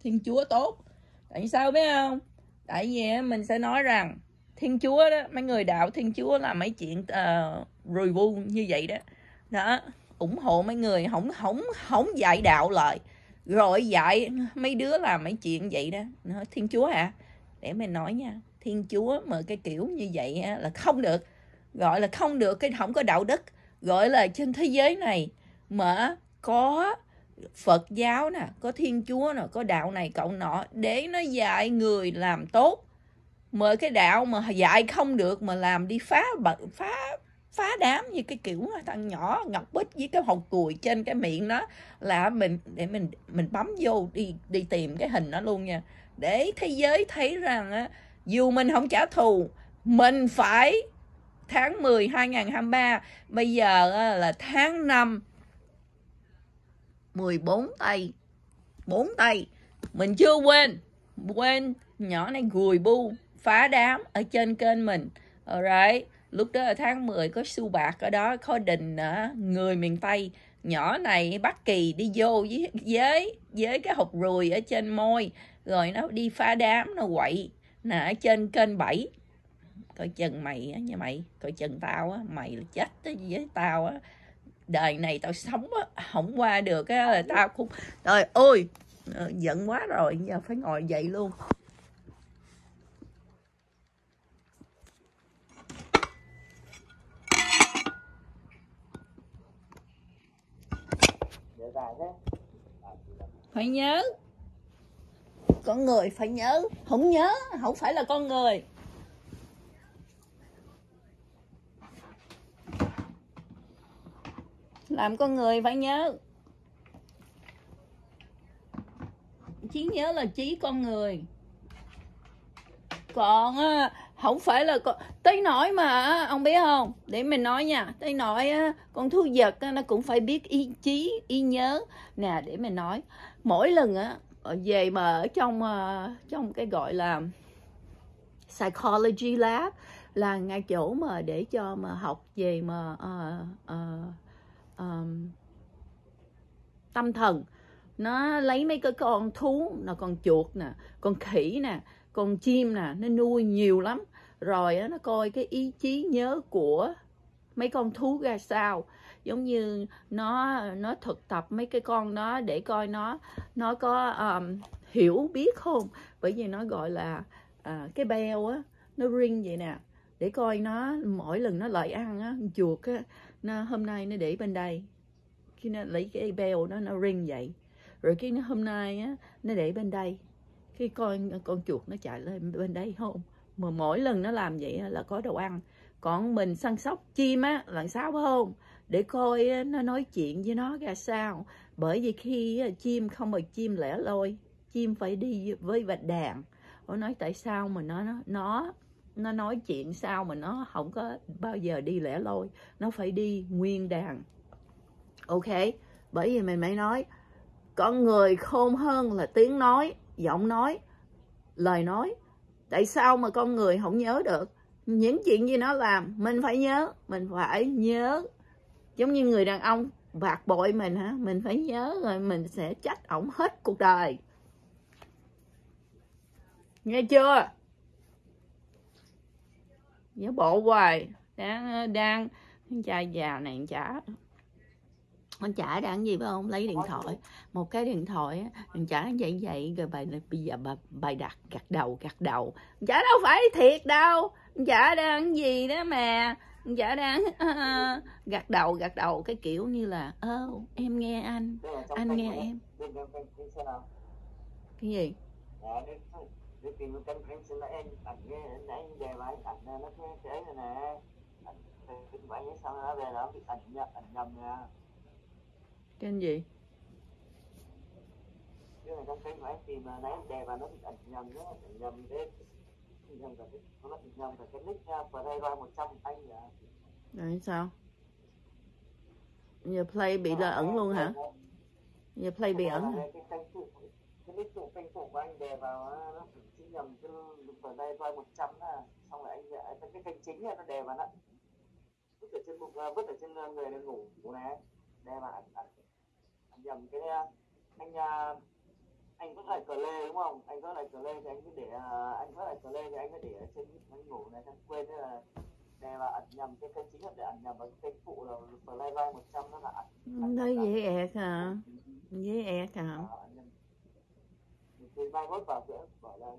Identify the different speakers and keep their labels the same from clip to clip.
Speaker 1: Thiên Chúa tốt. Tại sao biết không? Tại vì mình sẽ nói rằng Thiên Chúa đó, mấy người đạo Thiên Chúa là mấy chuyện review như vậy đó. Đó, ủng hộ mấy người không dạy đạo lại. Rồi dạy mấy đứa làm mấy chuyện vậy đó. Nói, Thiên Chúa hả? Để mình nói nha, Thiên Chúa mà cái kiểu như vậy là không được. Gọi là không được, cái không có đạo đức. Gọi là trên thế giới này mà có Phật giáo nè, có Thiên Chúa nè, có đạo này cậu nọ để nó dạy người làm tốt. Mà cái đạo mà dạy không được mà làm đi phá đám như cái kiểu thằng nhỏ Ngọc Bích với cái hột cùi trên cái miệng đó, là mình bấm vô đi tìm cái hình đó luôn nha, để thế giới thấy rằng dù mình không trả thù, mình phải tháng 10 2023, bây giờ là tháng 5 14 tây 4 tây, mình chưa quên nhỏ này gùi bu phá đám ở trên kênh mình. Alright, lúc đó là tháng 10 có Su Bạc ở đó, có Đình người miền Tây, nhỏ này Bắc Kỳ đi vô với cái hột ruồi ở trên môi, rồi nó đi phá đám, nó quậy nè ở trên kênh 7. Coi chừng mày á nha mày, coi chừng tao á, mày là chết với tao á, đời này tao sống á không qua được á là tao cũng trời ơi giận quá rồi, giờ phải ngồi dậy luôn. Phải nhớ, con người phải nhớ, không nhớ không phải là con người. Làm con người phải nhớ, trí nhớ là trí con người. Còn không phải là tới nỗi mà ông biết không, để mình nói nha, tới nỗi con thú vật nó cũng phải biết ý chí ý nhớ nè. Để mình nói mỗi lần về mà ở trong cái gọi là psychology lab, là ngay chỗ mà để cho mà học về mà tâm thần, nó lấy mấy cái con thú là con chuột nè, con khỉ nè, con chim nè, nó nuôi nhiều lắm, rồi nó coi cái ý chí nhớ của mấy con thú ra sao, giống như nó thực tập mấy cái con đó để coi nó có hiểu biết không. Bởi vì nó gọi là cái bell á, nó ring vậy nè, để coi nó mỗi lần nó lại ăn á, chuột á, nó hôm nay nó để bên đây, khi nó lấy cái bell đó nó ring vậy, rồi cái hôm nay á nó để bên đây, cái con chuột nó chạy lên bên đây không. Mà mỗi lần nó làm vậy là có đồ ăn. Còn mình săn sóc chim á là sao phải không, để coi nó nói chuyện với nó ra sao. Bởi vì khi chim không phải chim lẻ loi, chim phải đi với vạch đàn. Nó nói tại sao mà nó nói chuyện sao mà nó không có bao giờ đi lẻ loi, nó phải đi nguyên đàn. Ok, bởi vì mình mới nói con người khôn hơn là tiếng nói, giọng nói, lời nói. Tại sao mà con người không nhớ được những chuyện gì nó làm? Mình phải nhớ. Giống như người đàn ông phạt bội mình hả, mình phải nhớ rồi mình sẽ trách ổng hết cuộc đời. Nghe chưa? Nhớ bộ hoài. Đang trai già này con chả đang gì phải không, lấy điện thoại, một cái điện thoại con chả vậy rồi bây giờ bài đặt gạt đầu chả đâu phải thiệt đâu, chả đang gì đó mà chả đang gạt đầu cái kiểu như là em nghe anh nghe em. Cái gì? Kênh gì? Cái này trong kênh của anh tìm mà nãy em đè vào nó bị ảnh nhầm đó, ảnh nhầm đấy, nhầm cả nó bị nhầm cả cái nick Playboy 100 anh à. Rồi sao? Giờ Play bị là ẩn luôn hả? Giờ Play bị ẩn hả? Cái nick của kênh của anh đè vào nó bị nhầm cái Playboy 100 đó, xong rồi anh cái kênh chính nó đè vào nó vứt ở trên người nó ngủ này, đè vào ảnh nhầm cái anh
Speaker 2: Anh có lại cờ lê đúng không? Anh có lại cờ lê thì anh cứ để anh có lại cờ lê thì anh cứ để ở trên anh ngủ này, anh quên thế là để mà ẩn nhầm cái kênh chính là để ẩn nhầm vào cái kênh phụ là Flyby 100 nó là ẩn nhầm
Speaker 1: Thấy
Speaker 2: cả
Speaker 1: dễ
Speaker 2: cái
Speaker 1: ẹt hả? Dễ ẹt hả?
Speaker 2: ẩn nhầm thì mai mốt vào nữa bỏ ra.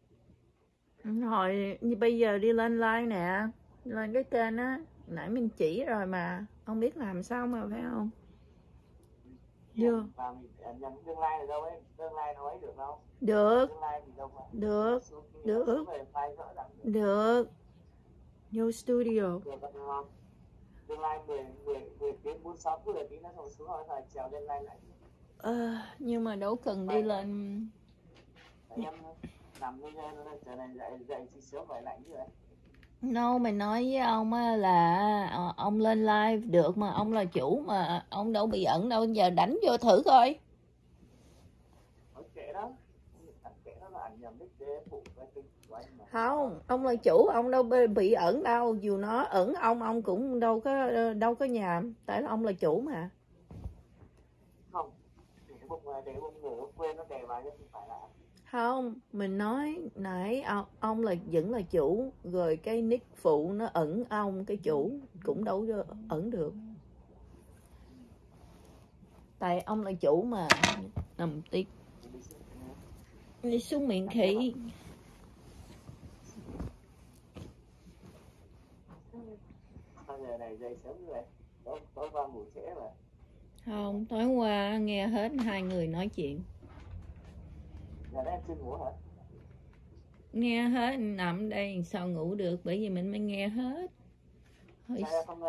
Speaker 1: Hồi như bây giờ đi lên like nè, lên cái kênh á, nãy mình chỉ rồi mà, không biết làm sao mà phải không? Chưa.
Speaker 2: Và mình phải ẩn nhầm tương lai là đâu ấy, tương lai nó ấy được không?
Speaker 1: Được.
Speaker 2: Tương lai thì đâu mà.
Speaker 1: Được. Được. Được. Vô studio.
Speaker 2: Được không? Tương lai 10 tiếng 46 phút là tí nó xuống rồi phải trèo lên like lại.
Speaker 1: Nhưng mà đâu cần đi lên.
Speaker 2: Em nằm như giờ này dậy thì sớm phải lạnh chứ vậy.
Speaker 1: No, mình nói với ông á là ông lên live được mà ông là chủ mà ông đâu bị ẩn đâu, giờ đánh vô thử coi.
Speaker 2: Kệ đó. Kệ nó là ảnh nhầm đích phụ cái kinh của anh mà.
Speaker 1: Không, ông là chủ, ông đâu bị ẩn đâu, dù nó ẩn ông cũng đâu có nhàm, tại là ông là chủ mà.
Speaker 2: Không, để bụng ngủ quên nó đè vào chứ không phải là.
Speaker 1: Không, mình nói nãy ông là vẫn là chủ, rồi cái nick phụ nó ẩn ông, cái chủ cũng đâu ẩn được. Tại ông là chủ mà. Nằm tí. Đi xuống miệng khỉ.
Speaker 2: Sao giờ này dậy sớm như vậy? Tối qua ngủ trễ mà.
Speaker 1: Không, tối qua nghe hết hai người nói chuyện.
Speaker 2: Giờ này em chưa ngủ hả?
Speaker 1: Nghe hết, nằm đây sao ngủ được, bởi vì mình mới nghe hết.
Speaker 2: Em không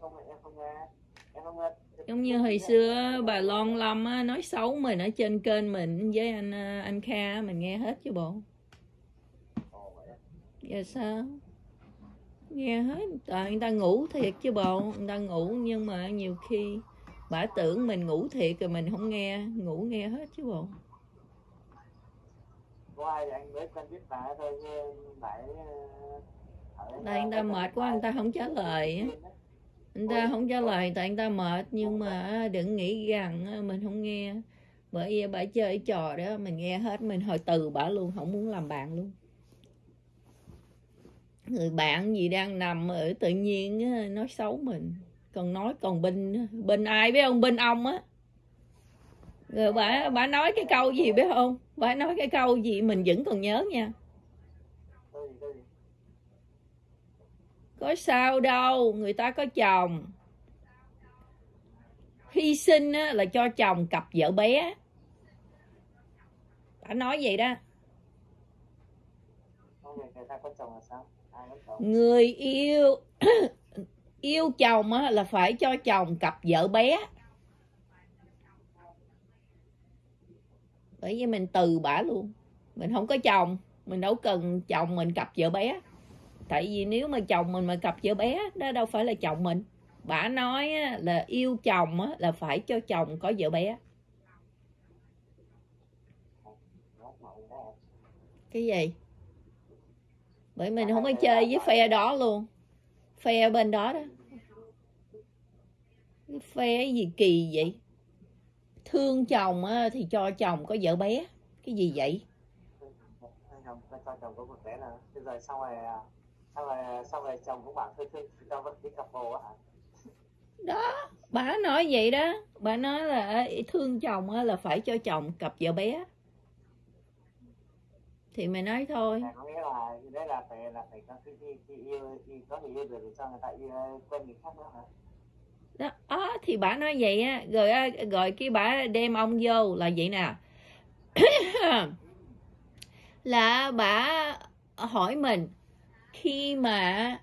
Speaker 1: giống như hồi xưa bà Lon Lâm á, nói xấu mình ở trên kênh mình với anh Kha, mình nghe hết chứ bộ. Giờ sao? Nghe hết, tại người ta ngủ thiệt chứ bộ, người ta ngủ nhưng mà nhiều khi bà tưởng mình ngủ thiệt rồi mình không nghe, ngủ nghe hết chứ bộ.
Speaker 2: Có ai thì anh mới quen biết bà thôi chứ lại
Speaker 1: tại người ta mệt quá, người ta không trả lời. Người ta không trả lời tại người ta mệt, nhưng mà đừng nghĩ rằng mình không nghe. Bởi vì bà chơi trò đó mình nghe hết, mình hồi từ bà luôn, không muốn làm bạn luôn. Người bạn gì đang nằm ở tự nhiên nói xấu mình, còn bên ai biết không, bên ông á. Rồi bà nói cái câu gì biết không, bà nói cái câu gì mình vẫn còn nhớ nha. Có sao đâu, người ta có chồng, hy sinh là cho chồng cặp vợ bé. Bà nói vậy đó. Người yêu yêu chồng là phải cho chồng cặp vợ bé. Bởi vì mình từ bả luôn, mình không có chồng, mình đâu cần chồng mình cặp vợ bé. Tại vì nếu mà chồng mình mà cặp vợ bé đó đâu phải là chồng mình. Bả nói là yêu chồng là phải cho chồng có vợ bé. Cái gì? Bởi mình không có chơi với phe đó luôn, phe bên đó đó. Cái phe gì kỳ vậy? Thương chồng thì cho chồng có vợ bé. Cái gì vậy?
Speaker 2: Cho chồng có một bé là rồi sau này chồng cũng bảo thôi cho vẫn đi cặp bồ hả?
Speaker 1: Đó, bà nói vậy đó. Bà nói là thương chồng là phải cho chồng cặp vợ bé. Thì mày nói thôi.
Speaker 2: Có nghĩa là đây là phải có khi yêu có người yêu được cho người ta yêu quen người khác nữa hả?
Speaker 1: Đó, thì bà nói vậy á, rồi cái bà đem ông vô là vậy nè. Là bà hỏi mình khi mà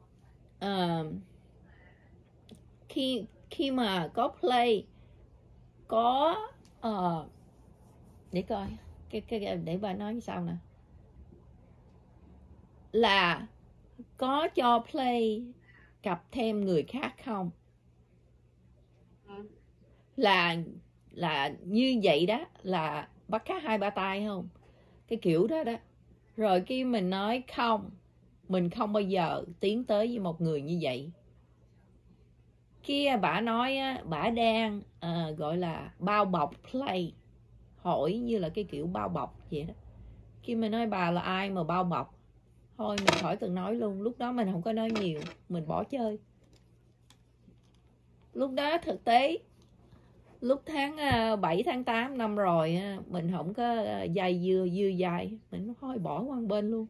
Speaker 1: khi mà có play có để coi cái để bà nói sao nè, là có cho play cặp thêm người khác không, là như vậy đó, là bắt cá hai ba tay không, cái kiểu đó đó. Rồi khi mình nói không, mình không bao giờ tiến tới với một người như vậy. Kia bả nói bả đang gọi là bao bọc play, hỏi như là cái kiểu bao bọc vậy đó. Khi mà nói bà là ai mà bao bọc, thôi mình khỏi cần nói luôn. Lúc đó mình không có nói nhiều, mình bỏ chơi. Lúc đó thực tế lúc tháng 7 tháng 8 năm rồi mình không có dây dưa dai, mình thôi bỏ qua bên luôn.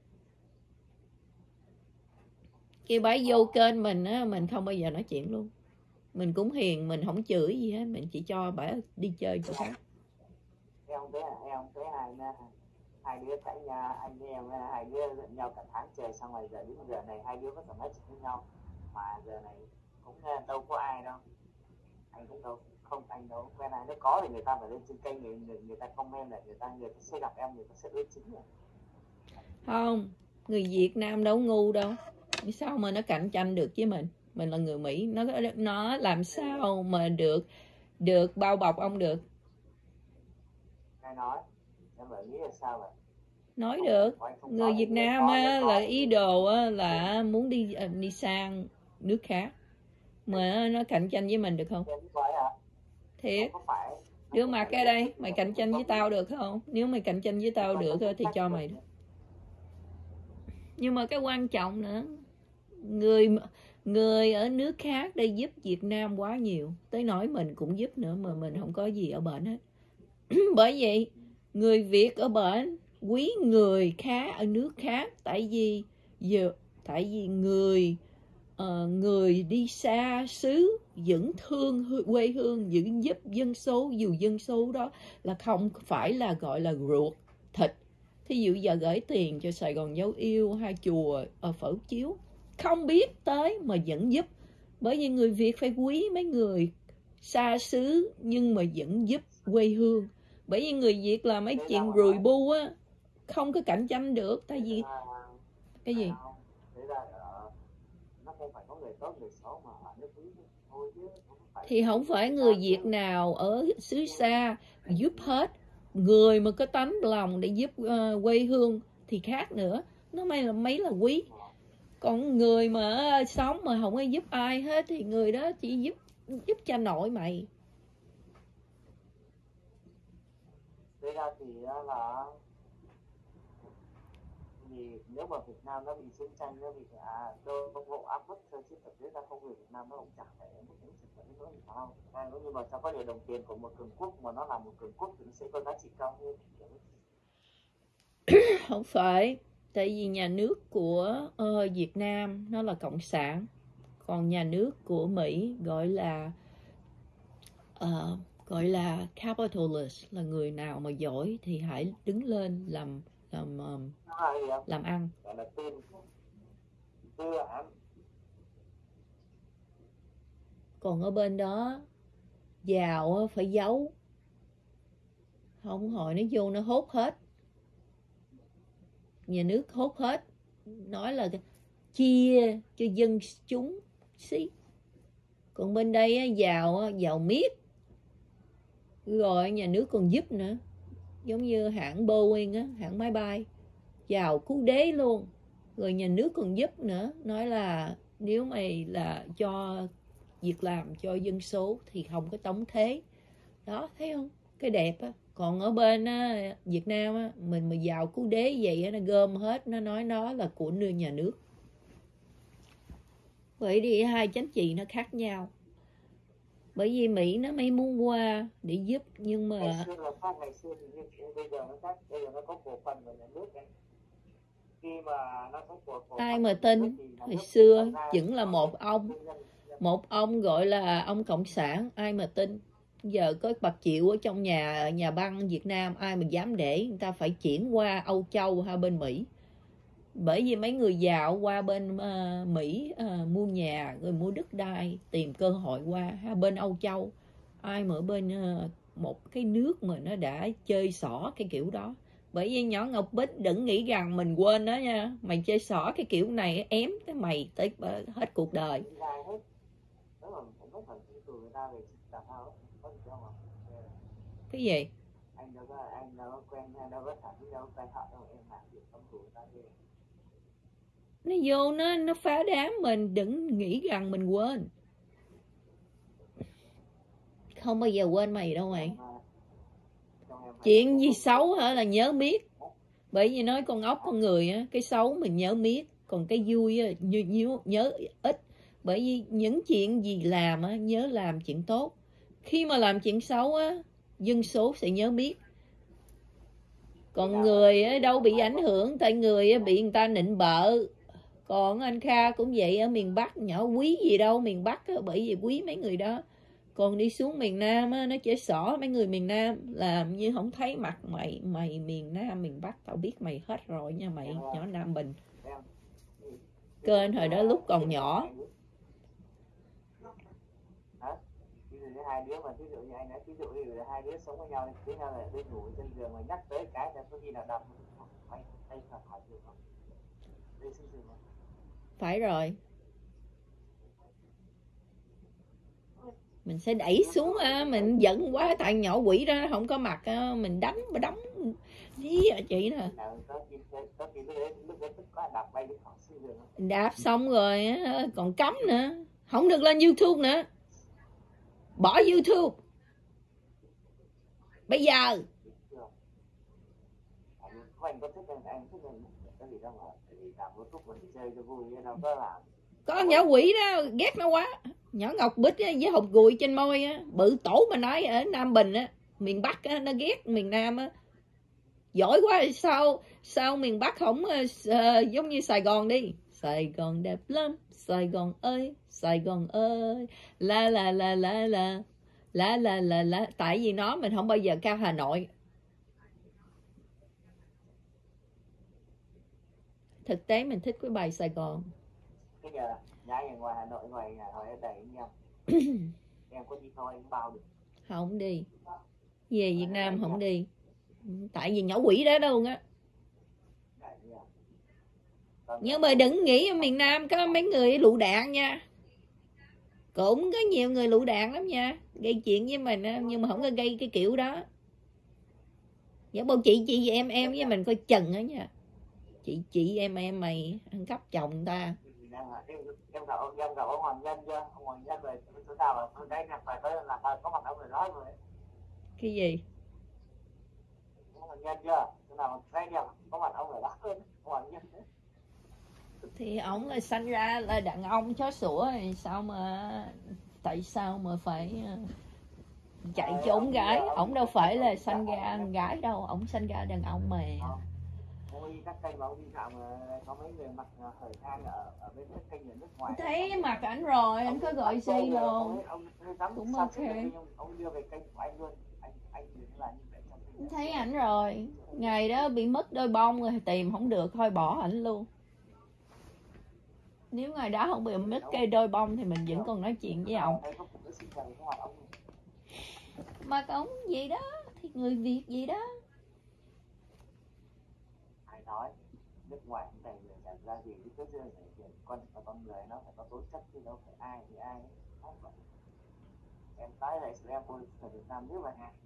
Speaker 1: Khi bà vô kênh mình mình không bao giờ nói chuyện luôn. Mình cũng hiền, mình không chửi gì hết, mình chỉ cho bà đi chơi chỗ khác.
Speaker 2: Em thấy hai đứa cãi nhau, anh em hai đứa giận nhau cả tháng trời, xong rồi giờ đến giờ này hai đứa vẫn còn nói chuyện với nhau, mà giờ này cũng đâu có ai đâu, anh cũng đâu quen ai. Nếu có thì người ta phải lên trên kênh, người ta comment lại, người ta sẽ gặp em, người ta sẽ ưa chính rồi.
Speaker 1: Không, người Việt Nam đâu ngu đâu, sao mà nó cạnh tranh được với mình là người Mỹ, nó làm sao mà được bao bọc ông được.
Speaker 2: Ai nói em phải nghĩ là sao vậy?
Speaker 1: Nói được, người Việt Nam là ý đồ là muốn đi sang nước khác mà nó cạnh tranh với mình được không? Thiệt, đưa mặt ra đây, mày cạnh tranh với tao được không? Nếu mày cạnh tranh với tao được thì cho mày đó. Nhưng mà cái quan trọng nữa, người ở nước khác đây giúp Việt Nam quá nhiều, tới nỗi mình cũng giúp nữa mà mình không có gì ở bển hết. Bởi vậy người Việt ở bển quý người khác ở nước khác, tại vì người đi xa xứ vẫn thương quê hương, vẫn giúp dân số, dù dân số đó là không phải là gọi là ruột thịt. Thí dụ giờ gửi tiền cho Sài Gòn Dấu Yêu hay chùa ở Phổ Chiếu, không biết tới mà vẫn giúp. Bởi vì người Việt phải quý mấy người xa xứ nhưng mà vẫn giúp quê hương. Bởi vì người Việt là mấy chuyện rùi bu á, không có cạnh tranh được. Tại vì cái gì? Thì không phải người Việt nào ở xứ xa giúp hết. Người mà có tấm lòng để giúp quê hương thì khác nữa, nó mấy là quý. Còn người mà sống mà không ai giúp ai hết thì người đó chỉ giúp cha nội mày.
Speaker 2: Thế ra thì là vì nếu mà Việt Nam nó bị chiến tranh, nó bị bộ áp bức thôi, chứ thực tế ra không, người Việt Nam nó cũng chẳng phải mức những sự phận nó sao. Nhưng mà sao có điều đồng tiền của một cường quốc mà nó là một cường quốc thì nó sẽ có giá trị cao hơn.
Speaker 1: Không phải, tại vì nhà nước của Việt Nam nó là cộng sản, còn nhà nước của Mỹ gọi là capitalist, là người nào mà giỏi thì hãy đứng lên làm ăn. Còn ở bên đó giàu phải giấu, không hồi nó vô nó hốt hết, nhà nước hốt hết, nói là chia cho dân chúng xí. Còn bên đây giàu miết, rồi nhà nước còn giúp nữa, giống như hãng Boeing á, hãng máy bay, giàu cứu đế luôn, rồi nhà nước còn giúp nữa, nói là nếu mày là cho việc làm cho dân số thì không có tống thế. Đó, thấy không, cái đẹp á. Còn ở bên Việt Nam á, mình mà giàu cứu đế vậy á, nó gom hết, nó nói nó là của nhà nước. Vậy thì hai chính trị nó khác nhau. Bởi vì Mỹ nó mới muốn qua để giúp, nhưng mà
Speaker 2: ngày xưa là khác, ngày xưa thì bây giờ nó khác, bây giờ nó có cổ phần của nhà nước ấy. Khi mà nó có cổ phần,
Speaker 1: ai mà tin, hồi xưa vẫn là một ông gọi là ông cộng sản, ai mà tin. Giờ có bạc triệu ở trong nhà băng Việt Nam, ai mà dám để người ta phải chuyển qua Âu Châu hay bên Mỹ. Bởi vì mấy người giàu qua bên Mỹ mua nhà rồi mua đất đai, tìm cơ hội qua hay bên Âu Châu. Ai mà ở bên một cái nước mà nó đã chơi xỏ cái kiểu đó. Bởi vì nhỏ Ngọc Bích đừng nghĩ rằng mình quên đó nha, mày chơi xỏ cái kiểu này ém cái mày tới hết cuộc đời. Cái gì?
Speaker 2: Anh đâu có quen, đâu có thẳng, đâu có quen họ đâu, em làm việc không đủ ta đi.
Speaker 1: Nó vô nó phá đám mình, đừng nghĩ rằng mình quên. Không bao giờ quên mày đâu mày.
Speaker 2: Trong
Speaker 1: Chuyện gì xấu hả là nhớ miết. Bởi vì nói con ốc con người á, cái xấu mình nhớ miết, còn cái vui á, nhớ ít. Bởi vì những chuyện gì làm á, nhớ làm chuyện tốt. Khi mà làm chuyện xấu á, dân số sẽ nhớ miết. Còn người á, đâu bị ảnh hưởng, tại người á, bị người ta nịnh bợ. Còn anh Kha cũng vậy, ở miền Bắc nhỏ quý gì đâu miền Bắc á, bởi vì quý mấy người đó. Còn đi xuống miền Nam á, nó chỉ xỏ mấy người miền Nam, làm như không thấy mặt mày. Mày miền Nam miền Bắc tao biết mày hết rồi nha mày, nhỏ Nam Bình. Kênh hồi đó lúc còn nhỏ.
Speaker 2: Hai đứa mà ví dụ như anh nói, ví dụ như là hai đứa sống với nhau thì nhau là đi ngủ trên giường mà nhắc tới cái là có khi nào đập mày đây là hỏi được không? Đây xin giường không?
Speaker 1: Phải rồi. Mình sẽ đẩy xuống á, mình giận quá tại nhỏ quỷ đó không có mặt á, mình đánh đóng với chị nè. Đạp xong rồi á, còn cấm nữa, không được lên YouTube nữa, bỏ YouTube bây giờ. Có nhỏ quỷ đó ghét nó quá, nhỏ Ngọc Bích á, với hột gùi trên môi á, bự tổ mà nói ở Nam Bình á, miền Bắc á, nó ghét miền Nam á. Giỏi quá, sao miền Bắc không giống như Sài Gòn đi. Sài Gòn đẹp lắm, Sài Gòn ơi, Sài Gòn ơi, la la la la la la la la la. Tại vì nó mình không bao giờ cao Hà Nội. Thực tế mình thích cái bài Sài Gòn.
Speaker 2: Bây giờ nhà ngoài Hà Nội, ngoài nhà hỏi đầy nhau. Em có đi thôi em bao được.
Speaker 1: Không đi. Về Việt Nam không đi. Tại vì nhỏ quỷ đó đâu á. Nhưng mà đừng nghĩ ở miền Nam có mấy người lựu đạn nha. Cũng có nhiều người lựu đạn lắm nha, gây chuyện với mình nhưng mà không có gây cái kiểu đó. Giống bao chị em với mình coi chừng đó nha. Chị em mày ăn cắp chồng người ta.
Speaker 2: Em gặp ông Hoàng Nhân chưa? Ông Hoàng Nhân về chỗ nào mà đây phải tới là có mặt ông người nói rồi.
Speaker 1: Cái gì?
Speaker 2: Ông Hoàng Nhân chưa? Chỗ nào đây nhỉ? Có mặt ông người nói luôn. Ông Hoàng Nhân.
Speaker 1: Thì ổng là sanh ra là đàn ông chó sủa, sao mà tại sao mà phải chạy trốn gái? Ổng đâu phải là sanh ra con gái đâu, ổng sanh ra đàn ông mà.
Speaker 2: Các kênh mà ông đi dạo có mấy người mặc thời trang ở bên các kênh ở nước ngoài.
Speaker 1: Thấy mặt ảnh rồi, anh có gọi gì luôn. Cũng ok.
Speaker 2: Ông đưa về kênh của anh luôn. Anh là như vậy trong
Speaker 1: thấy ảnh rồi. Ngày đó bị mất đôi bông rồi tìm không được thôi bỏ ảnh luôn. Nếu ngày đó không bị mất cây đôi bông thì mình vẫn còn nói chuyện với ông. Mà ông gì đó thì người Việt gì đó.
Speaker 2: Ai nói nước ngoài cũng đầy người chẳng ra gì cái thứ này con người nó phải có tố chất chứ đâu phải ai thì ai. Em tới lại em ở Việt Nam nước mà ha.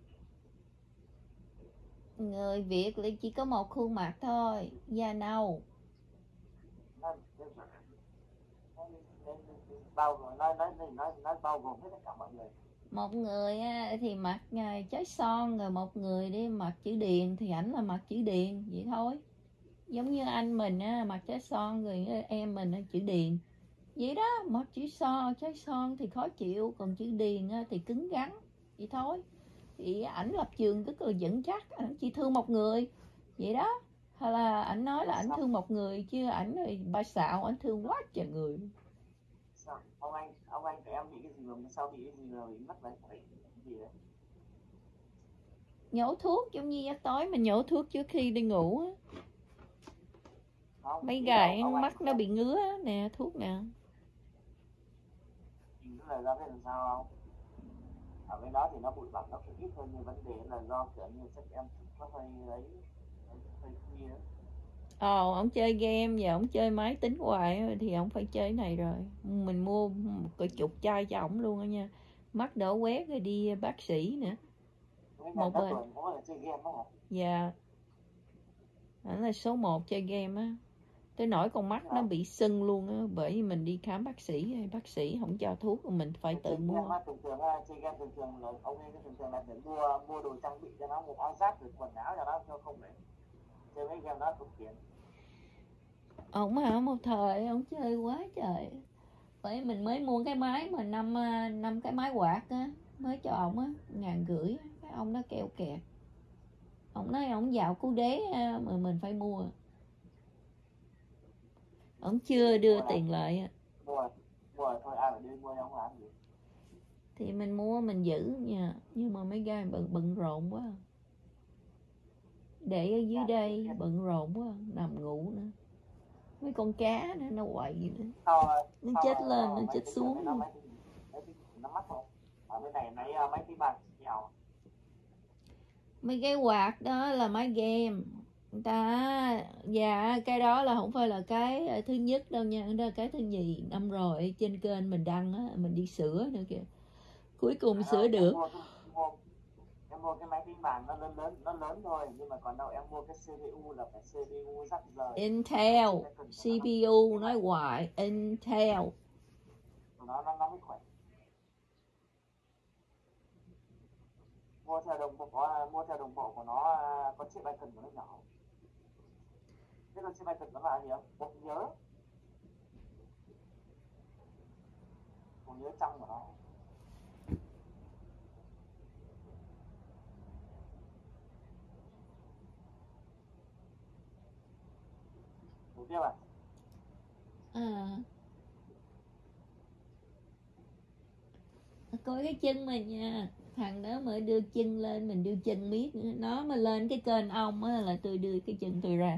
Speaker 1: Người Việt là chỉ có một khuôn mặt thôi, da nâu.
Speaker 2: Bao gồm nói bao gồm hết tất cả mọi người.
Speaker 1: Một người thì mặt trái son, rồi một người đi mặt chữ điền thì ảnh là mặt chữ điền vậy thôi. Giống như anh mình mặt trái son, rồi em mình chữ điền vậy đó. Mặt chữ son, trái son thì khó chịu, còn chữ điền thì cứng rắn vậy thôi. Thì ảnh lập trường rất là vững chắc, ảnh chỉ thương một người vậy đó. Hay là ảnh nói là ảnh thương một người chứ ảnh ba xạo, ảnh thương quá trời người.
Speaker 2: Sao? Ông anh của em bị cái gì mà sao bị cái gì mà bị mất đấy? Gì đấy?
Speaker 1: Nhổ thuốc, giống như tối mình nhổ thuốc trước khi đi ngủ á. Mấy gài mắt nó bị ngứa nè, thuốc nè.
Speaker 2: Tức là do cái làm sao không? Ở bên đó thì nó bụi bặm nó cũng ít hơn, nhưng vấn đề là do kiểu như chắc em có hơi ấy, hơi khuya.
Speaker 1: Ông chơi game và ông chơi máy tính hoài thì ông phải chơi này rồi. Mình mua một chục chai cho ổng luôn á nha. Mắt đỡ quét rồi đi bác sĩ nữa. Một bên. Dạ. Ảnh là số 1 chơi game á. tới nỗi con mắt nó bị sưng luôn á, bởi vì mình đi khám bác sĩ không cho thuốc, mình phải tự mua.
Speaker 2: Thường thường chị em thường thường là ông ấy thường thường là phải mua đồ trang bị cho nó, một áo giáp rồi quần áo cho nó, không phải chơi mấy game đó tốn tiền.
Speaker 1: Ông hả, một thời ông chơi quá trời. Bởi mình mới mua cái máy mà năm cái máy quạt á, mới cho ông á, 1.500. Cái ông nó keo kẹt. Ông nói ông dạo Cú Đế mà mình phải mua. Ông chưa đưa tiền lại.
Speaker 2: Mua thôi, ai mà đi mua ông làm gì.
Speaker 1: Thì mình mua mình giữ nha, nhưng mà mấy gai bận rộn quá. Để ở dưới đây bận rộn quá, nằm ngủ nữa. Mấy con cá nữa, nó quậy nữa. Nó chết lên, nó chết xuống.
Speaker 2: Nó mắc không? Ở bên này mấy tí bạc nhau.
Speaker 1: Mấy cái quạt đó là máy game. Người ta, dạ cái đó là không phải là cái thứ nhất đâu nha, đó là cái thứ nhì. Năm rồi trên kênh mình đăng á, mình đi sửa nữa kìa. Cuối cùng sửa được.
Speaker 2: Em mua cái máy tính bảng nó lớn thôi, nhưng mà còn đâu em mua cái CPU là phải CPU rắc rời.
Speaker 1: Intel, CPU nói hoài, Intel.
Speaker 2: Nó mới khỏe. Mua theo đồng bộ của nó, có chiếc icon của nó nhỏ. Biết là chiếc icon nó là gì không? Bộ nhớ trong của nó. Đúng chưa bạn?
Speaker 1: Coi cái chân mình nha, thằng đó mới đưa chân lên, mình đưa chân miết, nó mà lên cái kênh ông á là tôi đưa cái chân tôi ra.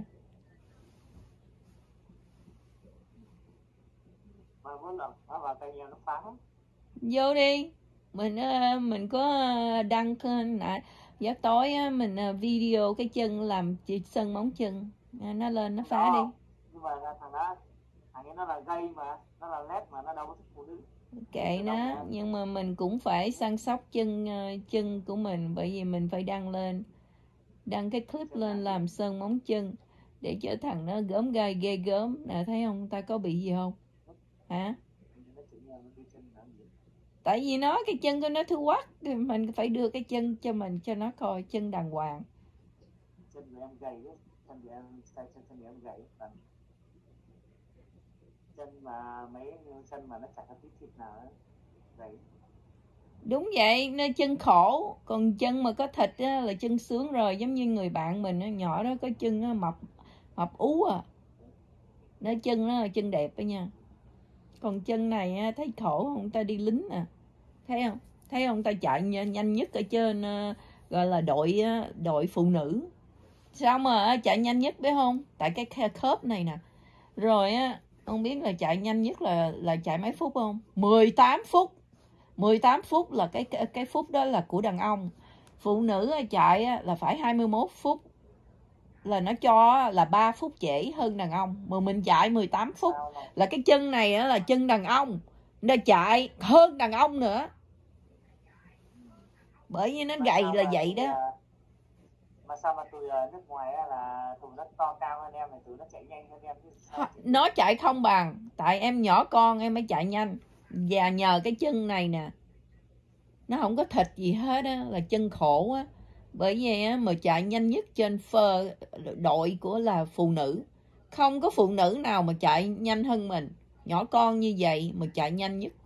Speaker 2: Mà muốn là nó vào tay nhau nó phá.
Speaker 1: Vô đi, mình có đăng kênh lại giá tối á, mình video cái chân làm sân móng chân, nó lên nó phá đi.
Speaker 2: Nhưng mà thằng ấy nó là gay mà, nó là led mà, nó đâu có thích phụ nữ.
Speaker 1: Kệ nó, nhưng mà mình cũng phải săn sóc chân của mình, bởi vì mình phải đăng cái clip lên làm sơn móng chân để cho thằng nó gớm gai ghê gớm nè, thấy không, ta có bị gì không hả? Tại vì cái chân của nó thứ quắc thì mình phải đưa cái chân cho mình cho nó coi chân đàng hoàng.
Speaker 2: Chân của em gầy đấy, chân của em gầy. Chân mà mấy chân mà nó chả có tí thịt nào ấy, gầy.
Speaker 1: Đúng vậy, nó chân khổ, còn chân mà có thịt á, là chân sướng rồi. Giống như người bạn mình á, nhỏ đó có chân nó mập ú à, nó chân nó là chân đẹp đó nha. Còn chân này á, thấy khổ không, ta đi lính à, thấy không ta chạy nhanh nhất ở trên gọi là đội phụ nữ. Sao mà chạy nhanh nhất biết không? Tại cái khớp này nè. Rồi á, ông biết là chạy nhanh nhất là chạy mấy phút không? 18 phút. 18 phút là cái phút đó là của đàn ông. Phụ nữ chạy là phải 21 phút. Là nó cho là 3 phút trễ hơn đàn ông. Mà mình chạy 18 phút. Là cái chân này là chân đàn ông. Nó chạy hơn đàn ông nữa. Bởi vì nó gầy là vậy đó.
Speaker 2: Mà sao mà tụi nước ngoài là tụi nó to cao hơn em, thì tụi nó chạy nhanh hơn em chứ sao?
Speaker 1: Nó chạy không bằng. Tại em nhỏ con em mới chạy nhanh. Và nhờ cái chân này nè, nó không có thịt gì hết á, là chân khổ á. Bởi vì á, mà chạy nhanh nhất trên đội của là phụ nữ. Không có phụ nữ nào mà chạy nhanh hơn mình. Nhỏ con như vậy mà chạy nhanh nhất.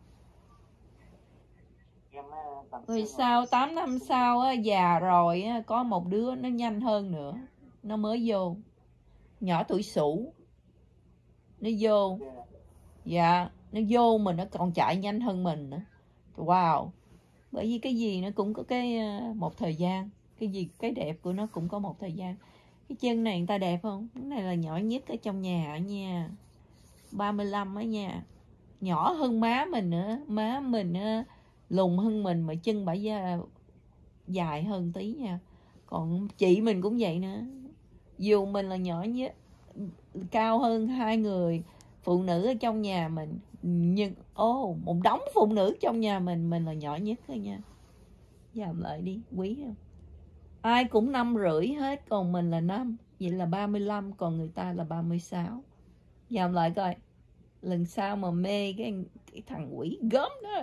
Speaker 1: Rồi sau 8 năm sau á, già rồi á, có một đứa nó nhanh hơn nữa. Nó mới vô. Nhỏ tuổi sủ. Nó vô. Dạ, nó vô mà nó còn chạy nhanh hơn mình nữa. Wow. Bởi vì cái gì nó cũng có một thời gian. Cái đẹp của nó cũng có một thời gian. Cái chân này người ta đẹp không? Cái này là nhỏ nhất ở trong nhà nha. 35 á nha. Nhỏ hơn má mình nữa. Má mình lùn hơn mình mà chân bả dài hơn tí nha. Còn chị mình cũng vậy nữa. Dù mình là nhỏ nhất, cao hơn 2 người phụ nữ ở trong nhà mình, nhưng một đống phụ nữ trong nhà mình là nhỏ nhất thôi nha. Dòm lại đi, quý không? Ai cũng 5,5 hết, còn mình là 5. Vậy là 35, còn người ta là 36. Dòm lại coi. Lần sau mà mê cái thằng quỷ gớm đó.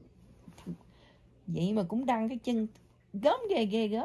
Speaker 1: Vậy mà cũng đăng cái chân gớm ghê gớm.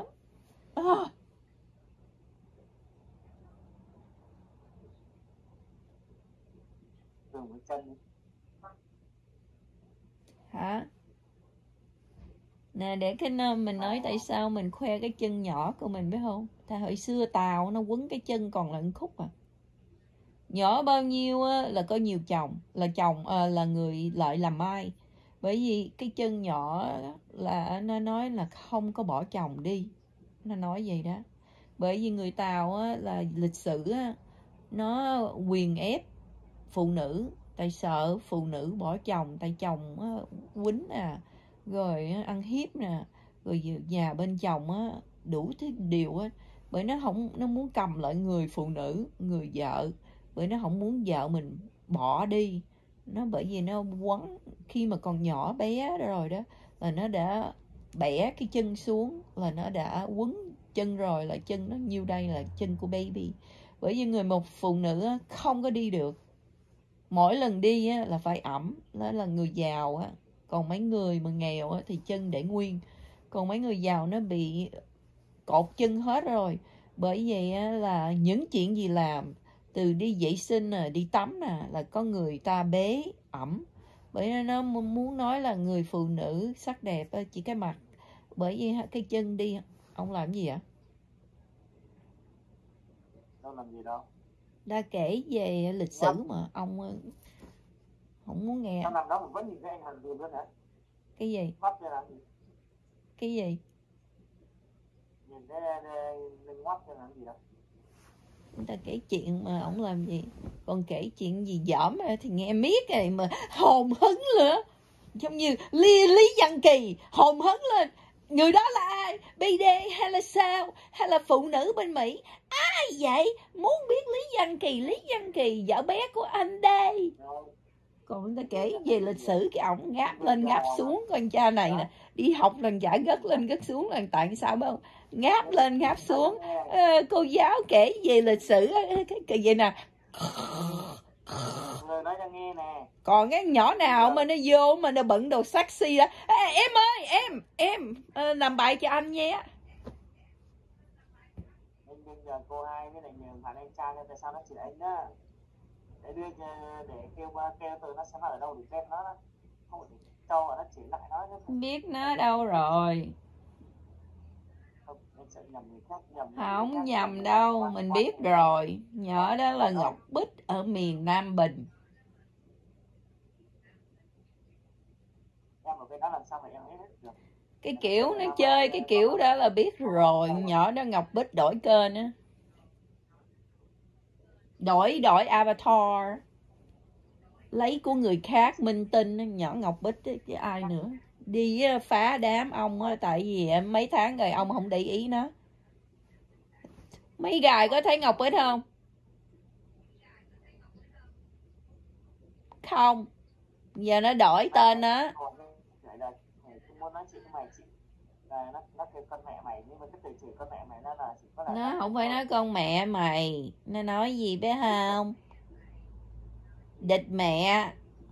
Speaker 1: Hả? Nè, để cái mình nói tại sao mình khoe cái chân nhỏ của mình biết không? Tại hồi xưa Tàu nó quấn cái chân còn là khúc à. Nhỏ bao nhiêu á, là có nhiều chồng, là chồng là người lợi làm mai. Bởi vì cái chân nhỏ là nó nói là không có bỏ chồng đi. Nó nói vậy đó. Bởi vì người Tàu á, là lịch sử á, nó quyền ép phụ nữ. Tại sợ phụ nữ bỏ chồng, tại chồng á, quýnh nè, rồi ăn hiếp nè, rồi nhà bên chồng á, đủ thứ điều á. Bởi nó muốn cầm lại người phụ nữ, người vợ. Bởi nó không muốn vợ mình bỏ đi. Nó bởi vì nó quấn khi mà còn nhỏ bé rồi đó, là nó đã bẻ cái chân xuống, là nó đã quấn chân rồi, là chân nó nhiêu đây là chân của baby. Bởi vì một phụ nữ không có đi được, mỗi lần đi là phải ẵm, đó là người giàu á. Còn mấy người mà nghèo thì chân để nguyên. Còn mấy người giàu nó bị cột chân hết rồi. Bởi vậy là những chuyện gì làm, từ đi vệ sinh đi tắm là có người ta bế ẵm. Bởi vì nó muốn nói là người phụ nữ sắc đẹp chỉ cái mặt. Bởi vì cái chân đi. Ông làm gì ạ?
Speaker 2: Đâu làm gì đâu.
Speaker 1: Đã kể về lịch sử mà ông không muốn nghe.
Speaker 2: Sao làm đó mình vẫn nhìn thấy anh Hằng Dùm luôn hả?
Speaker 1: Cái gì?
Speaker 2: Ngoắt ra làm gì?
Speaker 1: Cái gì?
Speaker 2: Nhìn thấy lên ngoắt ra làm gì đâu.
Speaker 1: Người ta kể chuyện mà ông làm gì? Còn kể chuyện gì dởm thì nghe miết rồi mà hồn hứng nữa. Giống như Lý Văn Kỳ hồn hứng lên. Người đó là ai? BD hay là sao? Hay là phụ nữ bên Mỹ? Ai vậy? Muốn biết Lý Văn Kỳ vợ bé của anh đây. Còn người ta kể về lịch sử cái ổng ngáp lên ngáp xuống. Con cha này nè, đi học lần chả gất lên gất xuống lần, tại sao biết không? Ngáp lên ngáp xuống. Cô giáo kể về lịch sử cái gì nè.
Speaker 2: Nói cho nghe nè.
Speaker 1: Còn cái nhỏ nào mà nó vô mà nó bận đồ sexy đó. Em ơi, em làm bài cho anh nhé.
Speaker 2: Bây giờ cô hai với lại nhờ thằng anh trai tại sao nó chỉ anh đó. Để đưa để kêu từ nó xem ở đâu để xem nó. Không phải châu nó chỉ lại nó.
Speaker 1: Biết nó đâu rồi. Không nhầm đâu, mình biết rồi. Nhỏ đó là Ngọc Bích ở miền Nam Bình. Cái kiểu nó chơi cái kiểu đó là biết rồi. Nhỏ đó Ngọc Bích đổi kênh á, đổi avatar, lấy của người khác minh tinh. Nhỏ Ngọc Bích chứ ai nữa. Đi phá đám ông á, tại vì mấy tháng rồi ông không để ý nó. Mấy gài có thấy Ngọc Bích không? Không. Giờ nó đổi tên á. Nó không phải nói con mẹ mày. Nó nói gì bé không? Địch mẹ.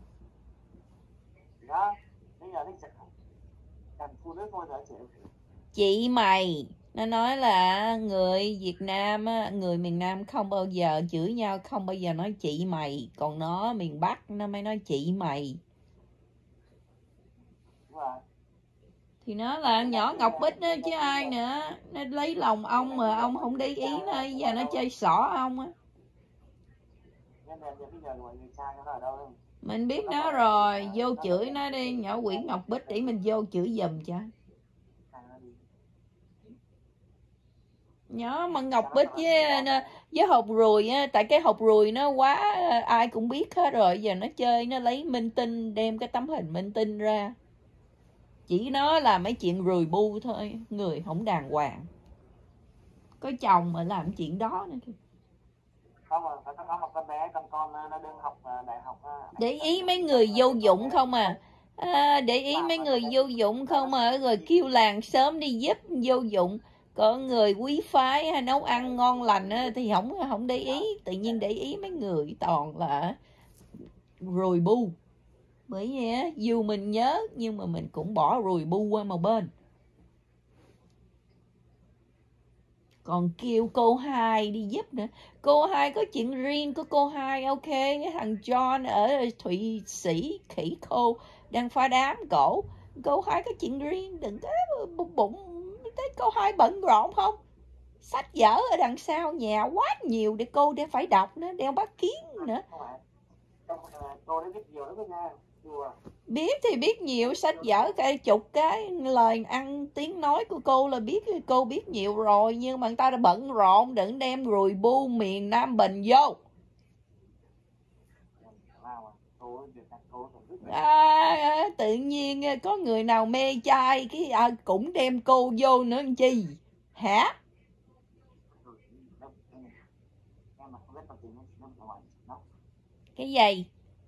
Speaker 1: Chị mày. Nó nói là người Việt Nam á, người miền Nam không bao giờ chửi nhau, không bao giờ nói chị mày. Còn nó miền Bắc nó mới nói chị mày. Thì nó là nhỏ Ngọc Bích đó chứ ai nữa. Nó lấy lòng ông mà ông không để ý nó. Giờ nó chơi xỏ ông á. Mình biết nó rồi. Vô chửi nó đi. Nhỏ quỷ Ngọc Bích để mình vô chửi giùm cho. Nhỏ mà Ngọc Bích với hột ruồi á. Tại cái hột ruồi nó quá ai cũng biết hết rồi. Giờ nó chơi nó lấy minh tinh, đem cái tấm hình minh tinh ra. Chỉ nó là mấy chuyện rùi bu thôi. Người không đàng hoàng. Có chồng mà làm chuyện đó nữa. Để ý mấy người vô dụng không à. Để ý mấy người vô dụng không à. Rồi kêu làng sớm đi giúp vô dụng. Có người quý phái ha, nấu ăn ngon lành á, thì không để ý, tự nhiên để ý mấy người toàn là rùi bu. Bởi vì á, dù mình nhớ nhưng mà mình cũng bỏ rùi bu qua một bên. Còn kêu cô hai đi giúp nữa. Cô hai có chuyện riêng của cô hai, ok. Thằng John ở Thụy Sĩ khỉ khô đang phá đám cổ. Cô hai có chuyện riêng, đừng có bụng thấy cô hai bận rộn không? Sách vở ở đằng sau nhà quá nhiều để cô để phải đọc nữa, đeo bát kiến nữa.
Speaker 2: Cô đã biết nhiều lắm nha.
Speaker 1: Biết thì biết nhiều, sách vở cái chục cái lời ăn tiếng nói của cô là cô biết nhiều rồi, nhưng mà người ta đã bận rộn, đừng đem rùi bu miền Nam Bình vô. Tự nhiên có người nào mê trai cái cũng đem cô vô nữa làm chi hả? Cái gì?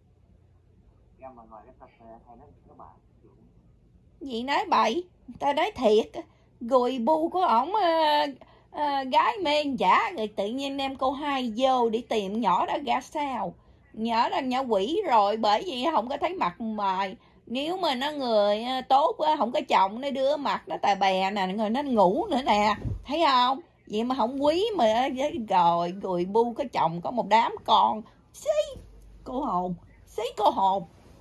Speaker 1: Gì nói bậy? Ta nói thiệt, gùi bu của ổng gái mê giả rồi tự nhiên đem cô hai vô để tìm nhỏ đó ra sao. Nhỏ đó nhỏ quỷ rồi, bởi vì không có thấy mặt mày. Nếu mà nó người tốt không có chồng, nó đưa mặt nó tà bè nè, rồi nó ngủ nữa nè, thấy không? Vậy mà không quý mà rồi gùi bu có chồng có một đám con. Xí cô hồn, xí cô hồn.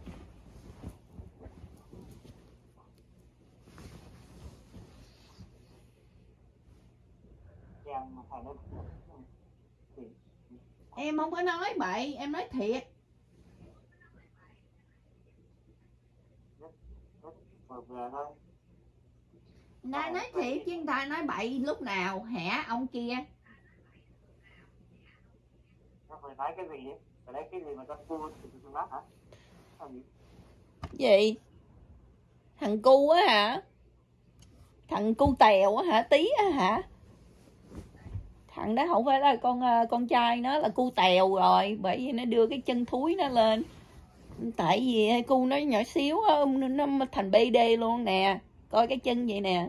Speaker 1: Em không có nói bậy, em nói thiệt. Nay nói thiệt chứ người ta nói bậy lúc nào hả ông kia?
Speaker 2: Nó phải nói cái gì vậy? Phải lấy cái gì mà con cu từ mắt hả?
Speaker 1: Gì? Thằng cu á hả? Thằng cu tèo á hả? Tí á hả? Thằng đó không phải là con trai, nó là cu tèo rồi, bởi vì nó đưa cái chân thúi nó lên. Tại vì cu nó nhỏ xíu nó thành BD luôn nè, coi cái chân vậy nè.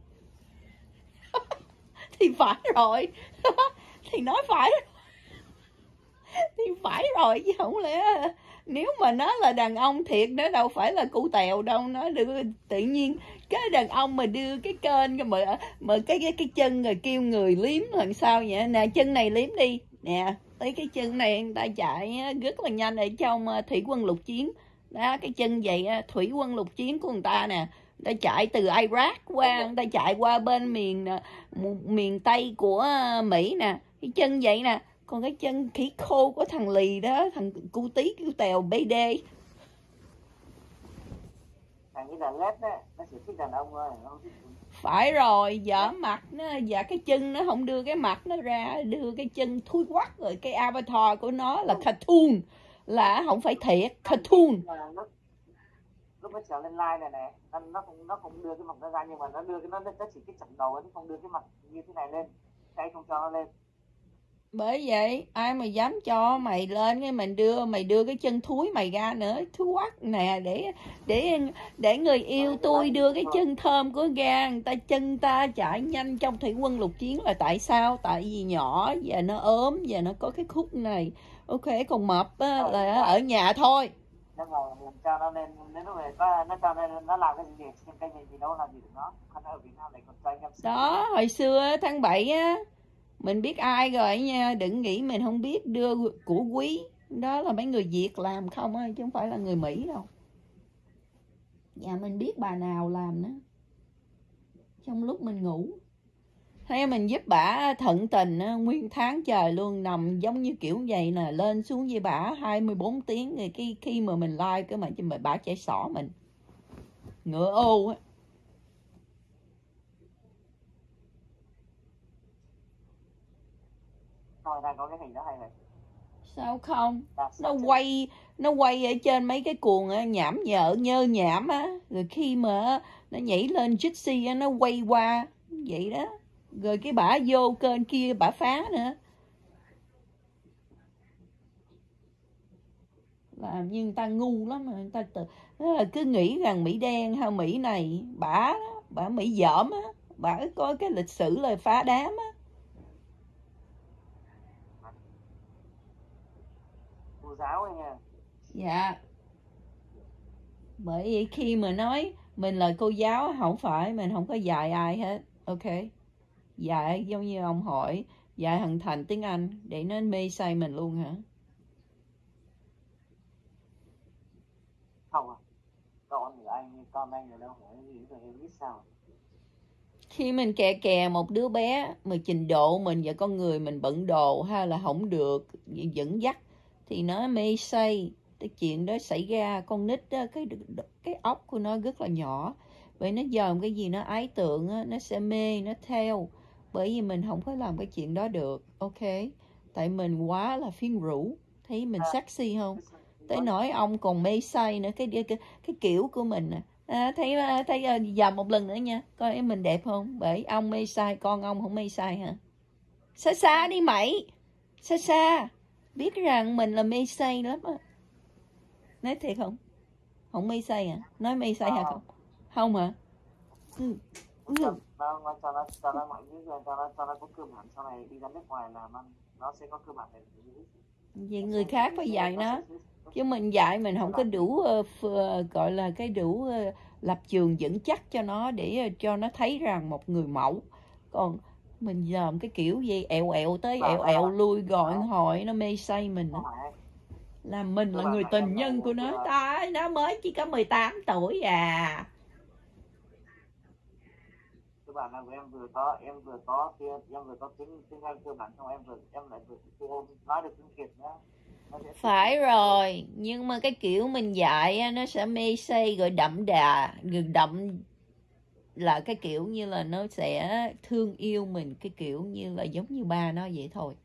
Speaker 1: Thì phải rồi. Thì nói phải. Thì phải rồi chứ không lẽ nếu mà nó là đàn ông thiệt nó đâu phải là cu tèo đâu, nó đưa tự nhiên cái đàn ông mà đưa cái kênh mà cái chân rồi kêu người liếm làm sao vậy nè, chân này liếm đi nè, tới cái chân này người ta chạy rất là nhanh ở trong thủy quân lục chiến đó, cái chân vậy thủy quân lục chiến của người ta nè, người ta chạy từ Iraq qua, người ta chạy qua bên miền Tây của Mỹ nè, cái chân vậy nè. Còn cái chân khỉ khô của thằng lì đó, thằng cu tí cu tèo BD.
Speaker 2: Thằng như là lết đó, nó chỉ thích đàn ông thôi.
Speaker 1: Phải rồi, dở mặt nó và cái chân nó không đưa cái mặt nó ra, đưa cái chân thui quắc, rồi cái avatar của nó là cartoon, là không phải thiệt, cartoon.
Speaker 2: Lúc nó trèo lên live này nè, nó không đưa cái mặt nó ra, nhưng mà nó đưa cái nó chỉ cái chặn đầu, nó không đưa cái mặt như thế này lên, cái không cho nó lên.
Speaker 1: Bởi vậy ai mà dám cho mày lên cái mày đưa cái chân thúi mày ra nữa, thúi quắc nè, để người yêu tôi đưa cái chân thơm của ra, người ta chân ta chạy nhanh trong thủy quân lục chiến là tại sao? Tại vì nhỏ và nó ốm và nó có cái khúc này, ok, còn mập á, là ở nhà thôi.
Speaker 2: Nó làm cho nó lên, nếu nó về nó cho nó làm cái gì cái gì đâu làm gì được nó. Ở Việt Nam này còn trai em
Speaker 1: đó, hồi xưa tháng 7 á, mình biết ai rồi nha, đừng nghĩ mình không biết đưa của quý. Đó là mấy người Việt làm không á, chứ không phải là người Mỹ đâu. Dạ mình biết bà nào làm đó. Trong lúc mình ngủ. Thế mình giúp bả thận tình nguyên tháng trời luôn, nằm giống như kiểu vậy nè, lên xuống với bả 24 tiếng rồi khi mà mình like cái mà bả chạy xỏ mình. Ngựa ô á.
Speaker 2: Thôi đang có cái hình đó hay này.
Speaker 1: Sao không? Nó quay ở trên mấy cái cuồng nhảm nhơ nhảm á, rồi khi mà nó nhảy lên Jitsi á, nó quay qua vậy đó. Rồi cái bả vô kênh kia bả phá nữa. Làm như người ta ngu lắm mà, người ta cứ nghĩ rằng Mỹ đen hay Mỹ này, bả Mỹ dởm á, Bà có cái lịch sử là phá đám á.
Speaker 2: Cô giáo ấy nha.
Speaker 1: Dạ. Bởi vì khi mà nói mình là cô giáo, không phải mình không có dạy ai hết, ok? Dạy giống như ông hỏi, dạy thằng Thành tiếng Anh để nó mê say mình luôn hả?
Speaker 2: Không à, con anh ở đâu hỏi gì rồi em biết sao.
Speaker 1: Khi mình kè kè một đứa bé mà trình độ mình và con người mình bận đồ hay là không được dẫn dắt thì nó mê say. Cái chuyện đó xảy ra, con nít đó, cái óc của nó rất là nhỏ, vậy nó dòm cái gì nó ái tượng á, nó sẽ mê, nó theo. Bởi vì mình không có làm cái chuyện đó được, ok? Tại mình quá là phiến rũ, thấy mình sexy không? Tới nỗi ông còn mê say nữa, cái kiểu của mình nè. Thấy dòm một lần nữa nha, coi mình đẹp không? Bởi ông mê say, con ông không mê say hả? Xa xa đi mày, xa xa, biết rằng mình là mê say lắm á. Nói thiệt không? Không mê say à? Nói mê say hả không? Không hả?
Speaker 2: Cho nó mọi thứ rồi, cho nó có cơ bản sau này đi ra nước ngoài làm ăn, nó sẽ có cơ bản để
Speaker 1: vậy người khác phải dạy nó, chứ mình dạy mình không có đủ gọi là cái đủ lập trường vững chắc cho nó để cho nó thấy rằng một người mẫu. Còn mình dòm cái kiểu gì ẹo ẹo tới ẹo ẹo lui gọi hỏi nó mê say mình nữa. Làm mình là người tình nhân của nó. Tại nó mới chỉ có 18 tuổi à.
Speaker 2: Cơ bản là em vừa có tiếng Anh cơ bản, xong em lại vừa nói được tiếng Việt nữa.
Speaker 1: Phải rồi, nhưng mà cái kiểu mình dạy nó sẽ mê say rồi đậm đà, đậm là cái kiểu như là nó sẽ thương yêu mình, cái kiểu như là giống như ba nó vậy thôi.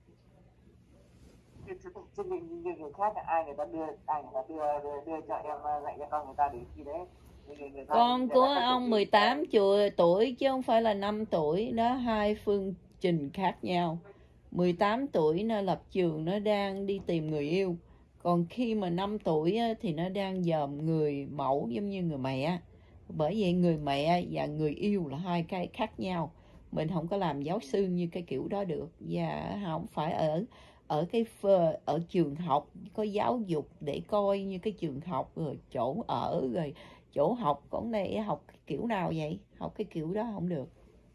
Speaker 2: Chứ như người khác ai người ta đưa cho em dạy cho con người ta để khi đấy.
Speaker 1: Con của ông 18 tuổi chứ không phải là 5 tuổi, đó hai phương trình khác nhau. 18 tuổi nó lập trường, nó đang đi tìm người yêu. Còn khi mà 5 tuổi thì nó đang dòm người mẫu giống như người mẹ. Bởi vậy người mẹ và người yêu là hai cái khác nhau. Mình không có làm giáo sư như cái kiểu đó được. Và không phải ở trường học có giáo dục để coi như cái trường học rồi chỗ ở rồi chỗ học. Con này học kiểu nào vậy? Học cái kiểu đó không được.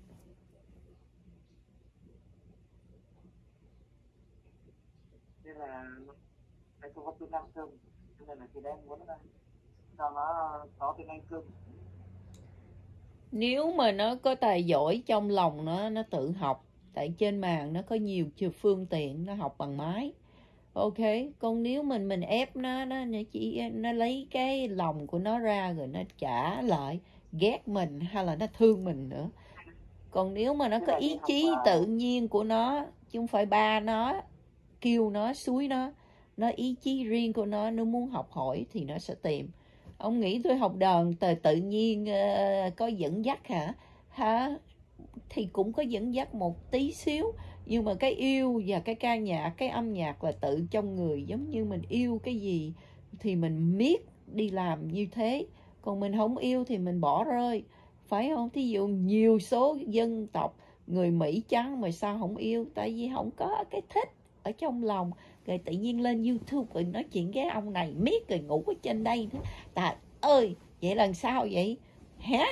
Speaker 2: Nên là anh không có tiếng Anh cơm, nên là khi đấy muốn cho nó có tiếng Anh cơm.
Speaker 1: Nếu mà nó có tài giỏi trong lòng nó tự học. Tại trên mạng nó có nhiều phương tiện, nó học bằng máy. Ok, còn nếu mình ép nó lấy cái lòng của nó ra rồi nó trả lại, ghét mình hay là nó thương mình nữa. Còn nếu mà nó có ý chí tự nhiên của nó, chứ không phải ba nó kêu nó, xúi nó ý chí riêng của nó muốn học hỏi thì nó sẽ tìm. Ông nghĩ tôi học đàn tự nhiên có dẫn dắt hả? Thì cũng có dẫn dắt một tí xíu, nhưng mà cái yêu và cái ca nhạc, cái âm nhạc là tự trong người. Giống như mình yêu cái gì thì mình miết đi làm như thế, còn mình không yêu thì mình bỏ rơi, phải không? Thí dụ nhiều số dân tộc người Mỹ trắng mà sao không yêu? Tại vì không có cái thích ở trong lòng, rồi tự nhiên lên YouTube rồi nói chuyện với ông này miết rồi ngủ ở trên đây nữa. Trời ơi, vậy lần sau vậy hả?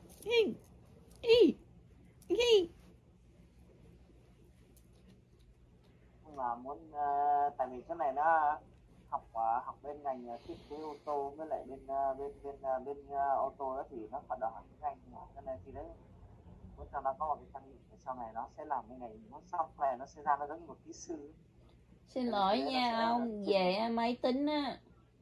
Speaker 2: Nhưng mà muốn tại vì cái này nó học bên ngành thiết kế ô tô với lại bên ô tô đó thì nó phải đòi hỏi tiếng Anh, cho nên thì đấy muốn cho nó có một cái trang bị sau này nó sẽ làm cái ngày nó xong này nó sẽ ra nó giống như một kỹ sư.
Speaker 1: Xin lỗi nha ông, về máy tính á,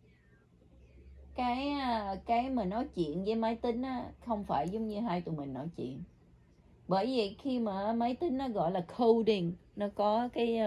Speaker 1: cái mà nói chuyện với máy tính á không phải giống như hai tụi mình nói chuyện. Bởi vì khi mà máy tính nó gọi là coding, nó có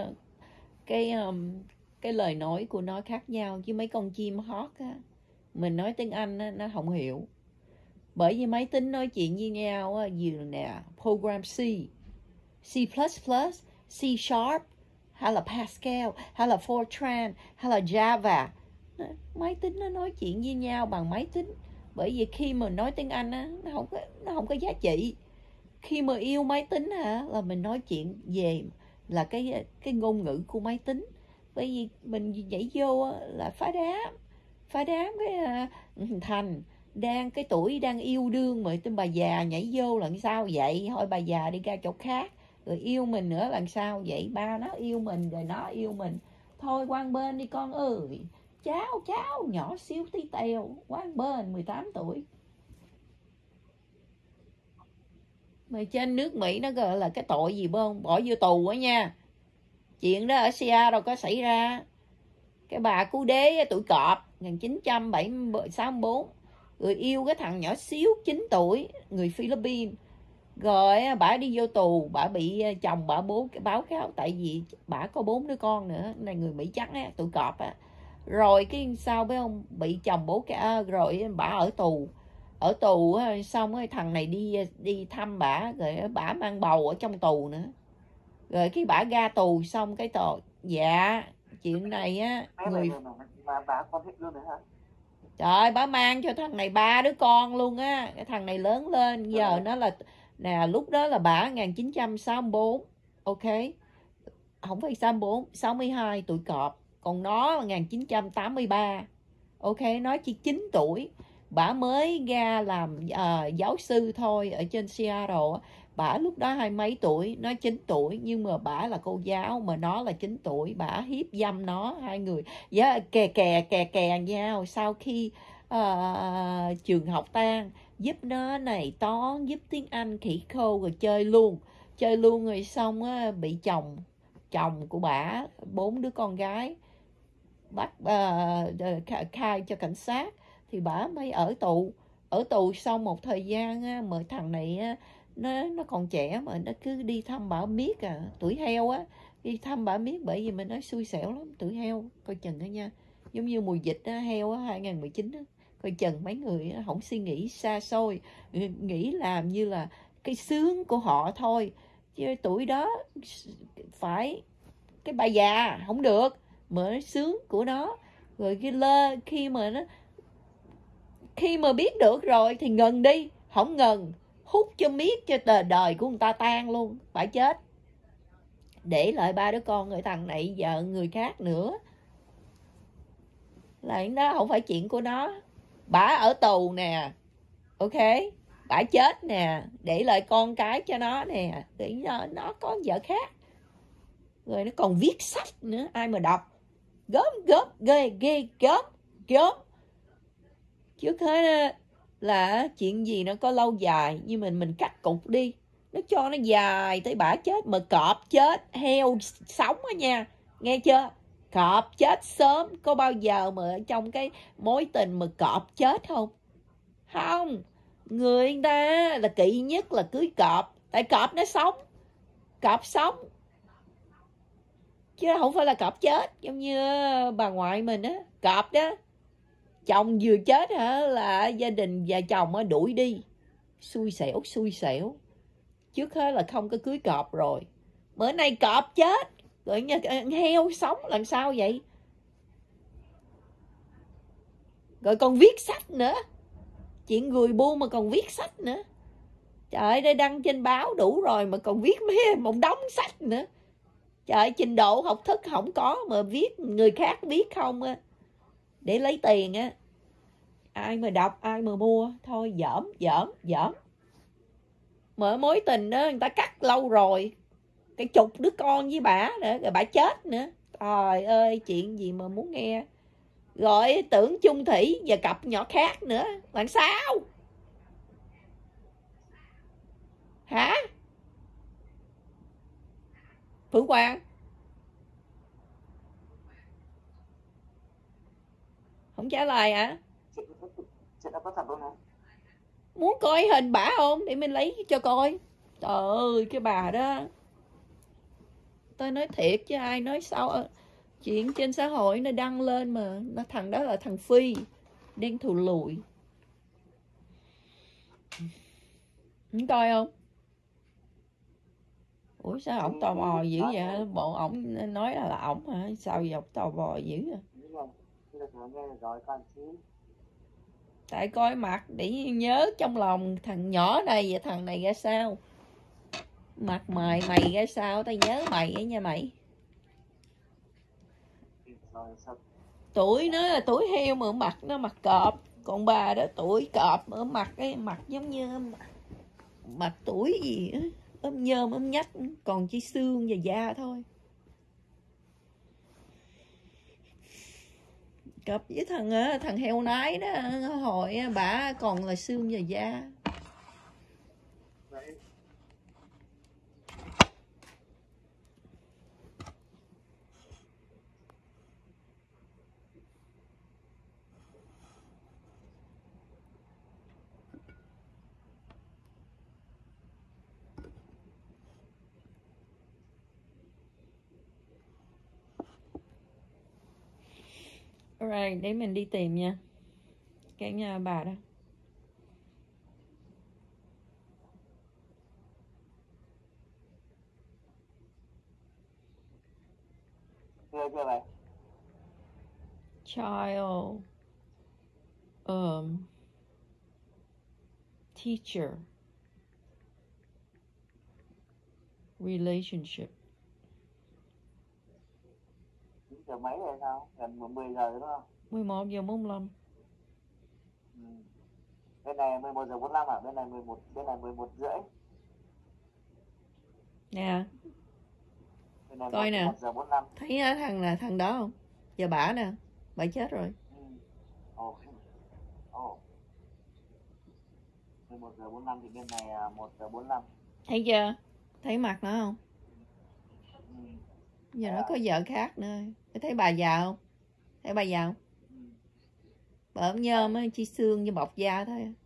Speaker 1: cái lời nói của nó khác nhau. Chứ mấy con chim hót á, mình nói tiếng Anh á, nó không hiểu. Bởi vì máy tính nói chuyện với nhau á, như nè, program C, C++, C Sharp, hay là Pascal, hay là Fortran, hay là Java. Máy tính nó nói chuyện với nhau bằng máy tính. Bởi vì khi mà nói tiếng Anh á, nó không có giá trị. khi mà yêu máy tính hả, là mình nói chuyện về là cái ngôn ngữ của máy tính. Bởi vì mình nhảy vô là phá đám cái Thành cái tuổi đang yêu đương mà tên bà già nhảy vô là sao vậy? Thôi bà già đi ra chỗ khác. Rồi yêu mình nữa là sao vậy? Ba nó yêu mình rồi nó yêu mình. Thôi qua bên đi con ơi. Cháu nhỏ xíu tí teo, qua bên 18 tuổi. Mà trên nước Mỹ nó gọi là cái tội gì không? Bỏ vô tù á nha. Chuyện đó ở Seattle đâu có xảy ra. Cái bà cứu đế tuổi cọp 1964, rồi yêu cái thằng nhỏ xíu 9 tuổi người Philippines. Rồi bà đi vô tù, bà bị chồng bà báo cáo tại vì bà có 4 đứa con nữa, này người Mỹ trắng á, tuổi cọp á. Rồi cái sao biết không, bị chồng rồi bà ở tù xong cái thằng này đi thăm bà, rồi bà mang bầu ở trong tù nữa. Rồi cái bà ra tù xong cái tội dạ chuyện này á người
Speaker 2: mà bà con hết luôn nữa hả?
Speaker 1: Trời, bà mang cho thằng này 3 đứa con luôn á. Cái thằng này lớn lên giờ nó là nè, lúc đó là bà 1964, ok, không phải 64, 62 tuổi cọp, còn nó là 1983, ok, nó chỉ 9 tuổi. Bà mới ra làm giáo sư thôi ở trên Seattle. Bà lúc đó 20 mấy tuổi, nó 9 tuổi, nhưng mà bà là cô giáo mà nó là 9 tuổi. Bà hiếp dâm nó, hai người kè nhau. Sau khi trường học tan, giúp nó này toán, giúp tiếng Anh khỉ khô, rồi chơi luôn rồi xong á, bị chồng của bà 4 đứa con gái bắt khai cho cảnh sát, thì bà mới ở tù xong một thời gian á, mà thằng này á, nó còn trẻ mà nó cứ đi thăm bà miết tuổi heo á, đi thăm bà miết. Bởi vì mình nói xui xẻo lắm, tuổi heo coi chừng đó nha, giống như mùa dịch á, heo á 2019 á, coi chừng mấy người á, không suy nghĩ xa xôi, nghĩ làm như là cái sướng của họ thôi, chứ tuổi đó phải cái bà già không được mà nó sướng của nó. Rồi khi mà biết được rồi thì ngừng đi, không ngừng hút cho miết cho đời của người ta tan luôn, phải chết, để lại 3 đứa con người thằng này vợ người khác nữa. Là đó không phải chuyện của nó. Bả ở tù nè, ok, bả chết nè, để lại con cái cho nó nè, để nó có vợ khác, rồi nó còn viết sách nữa, ai mà đọc. Gớm ghê gớm. Trước hết là chuyện gì nó có lâu dài, nhưng mình cắt cục đi, nó cho nó dài tới bả chết. Mà cọp chết heo sống á nha, nghe chưa? Cọp chết sớm, có bao giờ mà ở trong cái mối tình mà cọp chết không? Không. Người ta là kỵ nhất là cưới cọp, tại cọp nó sống, cọp sống, chứ không phải là cọp chết. Giống như bà ngoại mình á, cọp đó, chồng vừa chết hả là gia đình và chồng á đuổi đi, xui xẻo. Trước hết là không có cưới cọp rồi, bữa nay cọp chết rồi heo sống làm sao vậy? Rồi còn viết sách nữa, chuyện người buôn mà còn viết sách nữa. Trời ơi, đây đăng trên báo đủ rồi mà còn viết một đống sách nữa. Trời ơi, trình độ học thức không có mà viết người khác viết không á, để lấy tiền á. Ai mà đọc, ai mà mua, thôi dởm. Mở mối tình đó người ta cắt lâu rồi, cái chục đứa con với bả nữa, rồi bả chết nữa. Trời ơi, chuyện gì mà muốn nghe. Rồi tưởng chung thủy và cặp nhỏ khác nữa, làm sao? Hả? Phương Quang không trả lời hả?
Speaker 2: Chuyện đó có thật luôn hả?
Speaker 1: Muốn coi hình bả không? Để mình lấy cho coi. Trời ơi, cái bà đó, tôi nói thiệt chứ ai nói sao. Chuyện trên xã hội nó đăng lên mà thằng đó là thằng Phi, đen thù lùi. Không coi không? Ủa sao ổng tò mò dữ vậy? Bộ ổng nói là ổng hả? Sao vậy ổng tò mò dữ vậy? Tại coi mặt để nhớ trong lòng thằng nhỏ này và thằng này ra sao. Mặt mày mày ra sao tao nhớ mày ấy nha mày. Tuổi nó là tuổi heo mà mặt nó mặt cọp, còn bà đó tuổi cọp mà mặt cái mặt giống như mặt tuổi gì á, ốm nhôm ốm nhách, còn chỉ xương và da thôi. Cọp với thằng heo nái đó hồi bà còn là xương và da. Alright, để mình đi tìm nha cái nhà bà đó.
Speaker 2: Chưa vậy.
Speaker 1: Child teacher relationship.
Speaker 2: Giờ mấy rồi sao? Gần 10 giờ rồi đúng không?
Speaker 1: 11 giờ 45.
Speaker 2: Bên này 11 giờ 45 à? Bên này 11 rưỡi.
Speaker 1: Nè.
Speaker 2: Bên này
Speaker 1: Coi
Speaker 2: 11 giờ 45.
Speaker 1: Thấy thằng đó không? Giờ bả nè. Bả chết rồi.
Speaker 2: 11 giờ 45 thì bên này 1 giờ 45.
Speaker 1: Thấy chưa? Thấy mặt nó không? Giờ nó có vợ khác nữa. Thấy bà già không? Thấy bà già không? Bà ốm nhôm á, chỉ xương với bọc da thôi.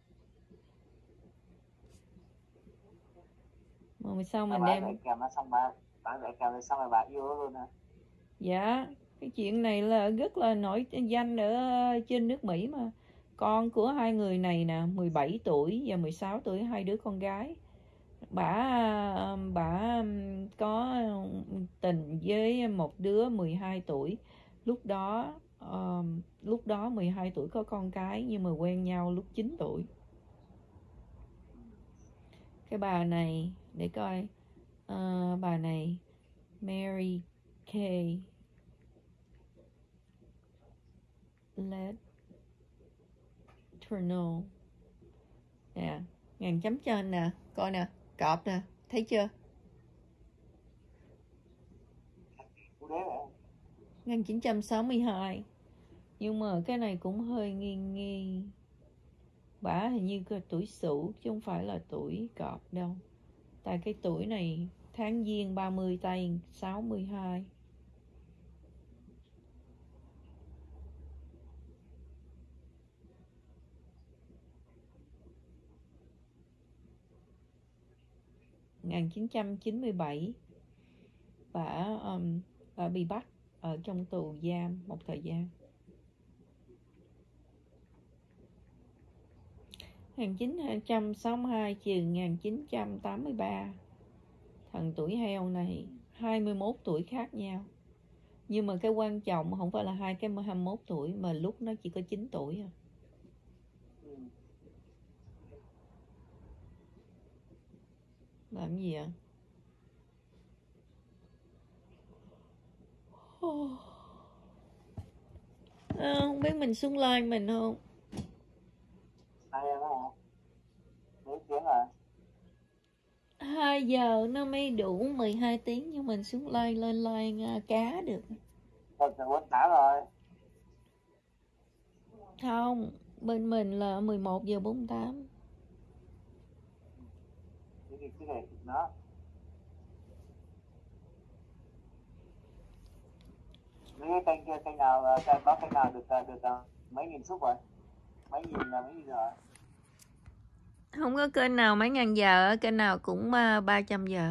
Speaker 1: Mà sao mình đem
Speaker 2: kèm nó xong bà kèm nó xong rồi bà yêu nó luôn hả?
Speaker 1: Dạ, cái chuyện này là rất là nổi danh ở trên nước Mỹ mà. Con của hai người này nè, 17 tuổi và 16 tuổi, hai đứa con gái. Bả có tình với một đứa 12 tuổi. Lúc đó 12 tuổi có con cái, nhưng mà quen nhau lúc 9 tuổi. Cái bà này, để coi, bà này Mary Kay Letourneau nè, ngàn chấm trên nè, coi nè, cọp nè, thấy chưa? 1962. Nhưng mà cái này cũng hơi nghi. Bả hình như cái tuổi Sửu chứ không phải là tuổi cọp đâu. Tại cái tuổi này tháng Giêng 30 tây 62. Năm 1997 bà bị bắt ở trong tù giam một thời gian. 1962 trừ 1983. Thằng tuổi heo này 21 tuổi khác nhau. Nhưng mà cái quan trọng không phải là hai cái 21 tuổi, mà lúc nó chỉ có 9 tuổi à. Làm gì ạ? Không biết mình xuống like mình không?
Speaker 2: Ai em hả? Mấy tiếng rồi?
Speaker 1: 2 giờ nó mới đủ 12 tiếng cho mình xuống like lên like cá được.
Speaker 2: 1 giờ 48 rồi.
Speaker 1: Không, bên mình là 11 giờ 48.
Speaker 2: Cái này nó. Mấy cái kênh nào có kênh nào được mấy nghìn sub rồi? Mấy nghìn rồi?
Speaker 1: Không có kênh nào mấy ngàn giờ, kênh nào cũng 300 giờ.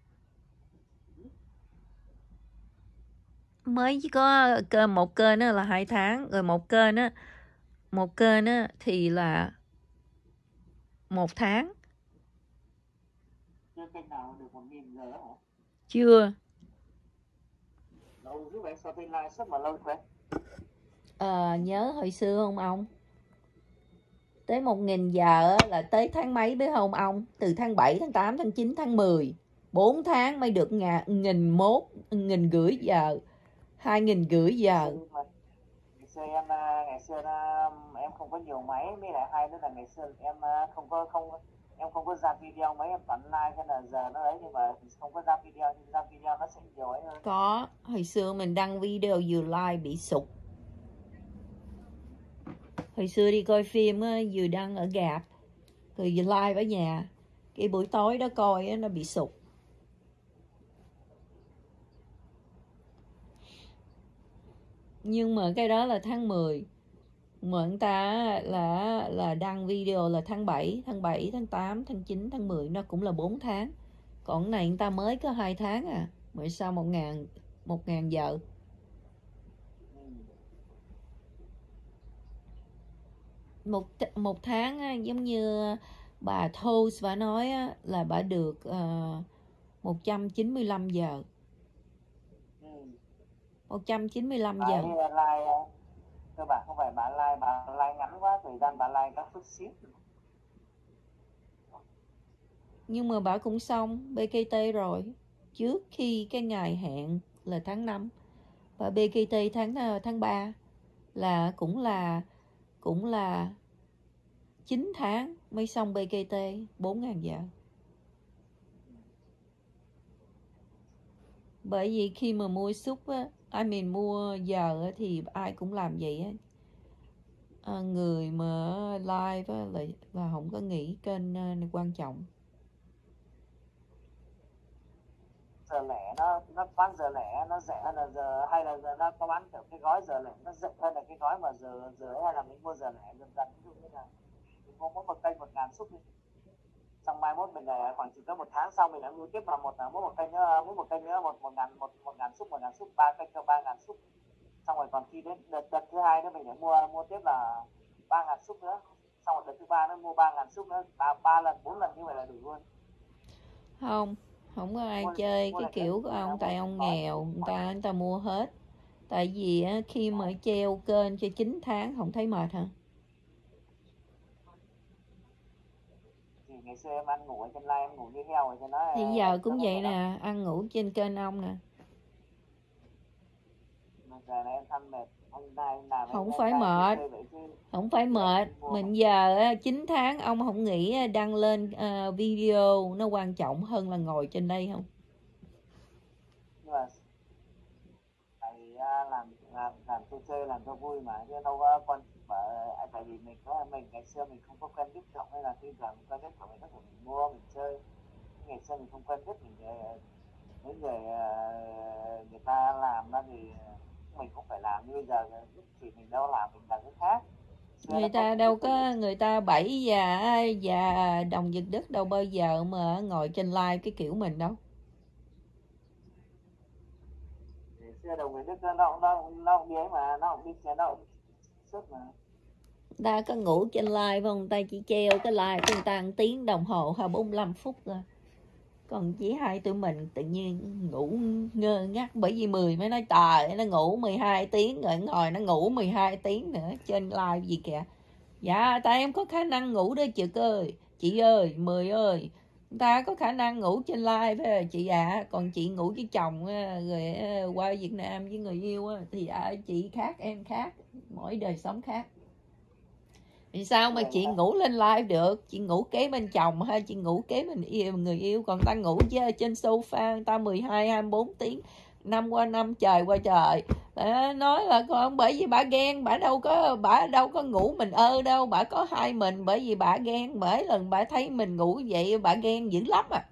Speaker 1: Mới chỉ có một kênh là 2 tháng, rồi một kênh á thì là 1 tháng.
Speaker 2: Chưa kênh nào được 1.000 giờ hả?
Speaker 1: Chưa.
Speaker 2: Lâu dữ vậy, sao kênh live sub mà lâu vậy?
Speaker 1: Nhớ hồi xưa không ông? Tới 1.000 giờ là tới tháng mấy biết không ông? Từ tháng 7, tháng 8, tháng 9, tháng 10. 4 tháng mới được 1.500 giờ, 2.500 giờ.
Speaker 2: Ngày xưa em không có nhiều máy, với lại hai nữa là ngày xưa em không có ra video mấy, em toàn like cho là giờ nó ấy, nhưng mà không có ra video, nhưng ra video nó sẽ nhiều ấy hơn.
Speaker 1: Có, hồi xưa mình đăng video vừa like bị sụt. Hồi xưa đi coi phim á, vừa đăng ở rạp rồi vừa live ở nhà, cái buổi tối đó coi á, nó bị sụt. Nhưng mà cái đó là tháng 10, mà người ta là đăng video là tháng 7, tháng 8, tháng 9, tháng 10, nó cũng là 4 tháng. Còn cái này người ta mới có 2 tháng à, mà sao 1.000 giờ. Một tháng á, giống như bà Toast bà nói á, là bà được 195 giờ. 195 giờ.
Speaker 2: Cơ bản không phải bà like ngắn quá, thời gian bà like các phút xíu.
Speaker 1: Nhưng mà bà cũng xong BKT rồi, trước khi cái ngày hẹn là tháng 5. Và BKT tháng 3 là cũng là 9 tháng mới xong BKT 4.000 giờ. Bởi vì khi mà mua súp á, mua giờ á, thì ai cũng làm vậy á. Người mà live á, là không có nghĩ kênh quan trọng.
Speaker 2: Giờ lẻ nó bán giờ lẻ nó rẻ hơn là giờ, hay là giờ nó có bán kiểu cái gói giờ lẻ nó rẻ hơn là cái gói mà giờ ấy, hay là mình mua giờ lẻ dần dần, ví dụ như là mình mua mỗi một kênh 1.000 xúc đi, xong mai mốt mình khoảng chừng có 1 tháng sau mình lại mua tiếp vào mỗi một kênh nữa 1.000 xúc, 3 kênh cho 3.000 xúc, xong rồi còn khi đến đợt thứ hai nữa mình lại mua tiếp là 3.000 xúc nữa, xong rồi đợt thứ ba nữa mua 3.000 xúc nữa, 3 lần 4 lần như vậy là đủ luôn.
Speaker 1: Không có ai chơi cái kiểu của ông, tại ông nghèo, người ta mua hết. Tại vì khi mà treo kênh cho 9 tháng không thấy mệt hả?
Speaker 2: Thì ngày xưa em ăn ngủ ở trên live, em ngủ như heo rồi cho nó.
Speaker 1: Thì giờ cũng vậy nè, ăn ngủ trên kênh ông nè.
Speaker 2: Mà giờ này em thăm mệt,
Speaker 1: không phải mệt. Không phải mệt. Mình giờ 9 tháng ông không nghĩ đăng lên video nó quan trọng hơn là ngồi trên đây không?
Speaker 2: Nhưng mà tại vì làm chơi làm cho vui mà, chứ đâu có con tại vì mình ngày xưa mình không có quen biết trọng, hay là khi giờ mình quen biết trọng mình có thể mình mua mình chơi. Ngày xưa mình không quen biết, mình mấy người ta làm đó thì mình cũng phải làm, như bây giờ thì mình đâu làm, mình làm cái khác.
Speaker 1: Người ta bẫy và đồng giật đất đâu bao giờ mà ngồi trên live cái kiểu mình đâu.
Speaker 2: Xưa đồng người Đức nó không đi ấy mà, nó không đi xe, nó không sức mà.
Speaker 1: Ta có ngủ trên live không? Ta chỉ treo cái live của người ta 1 tiếng đồng hồ hay 45 phút rồi. Còn chỉ hai tụi mình tự nhiên ngủ ngơ ngác, bởi vì 10 mới nói trời, nó ngủ 12 tiếng rồi ngồi nó ngủ 12 tiếng nữa trên live gì kìa. Dạ tại em có khả năng ngủ đó chị ơi 10 ơi, ta có khả năng ngủ trên live đó chị ạ. Còn chị ngủ với chồng rồi qua Việt Nam với người yêu thì chị khác, em khác, mỗi đời sống khác. Vì sao mà chị ngủ lên live được? Chị ngủ kế bên chồng hay chị ngủ kế bên người yêu, còn ta ngủ trên sofa ta 12-24 tiếng, năm qua năm, trời qua trời. Nói là con bởi vì bà ghen, bà đâu có ngủ mình đâu, bà có hai mình, bởi vì bà ghen, mỗi lần bà thấy mình ngủ vậy bà ghen dữ lắm à.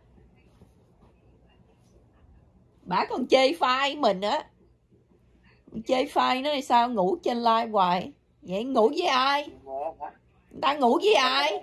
Speaker 1: Bà còn chê phai mình á, chê phai nói sao ngủ trên live hoài vậy, ngủ với ai? Ta ngủ với ai?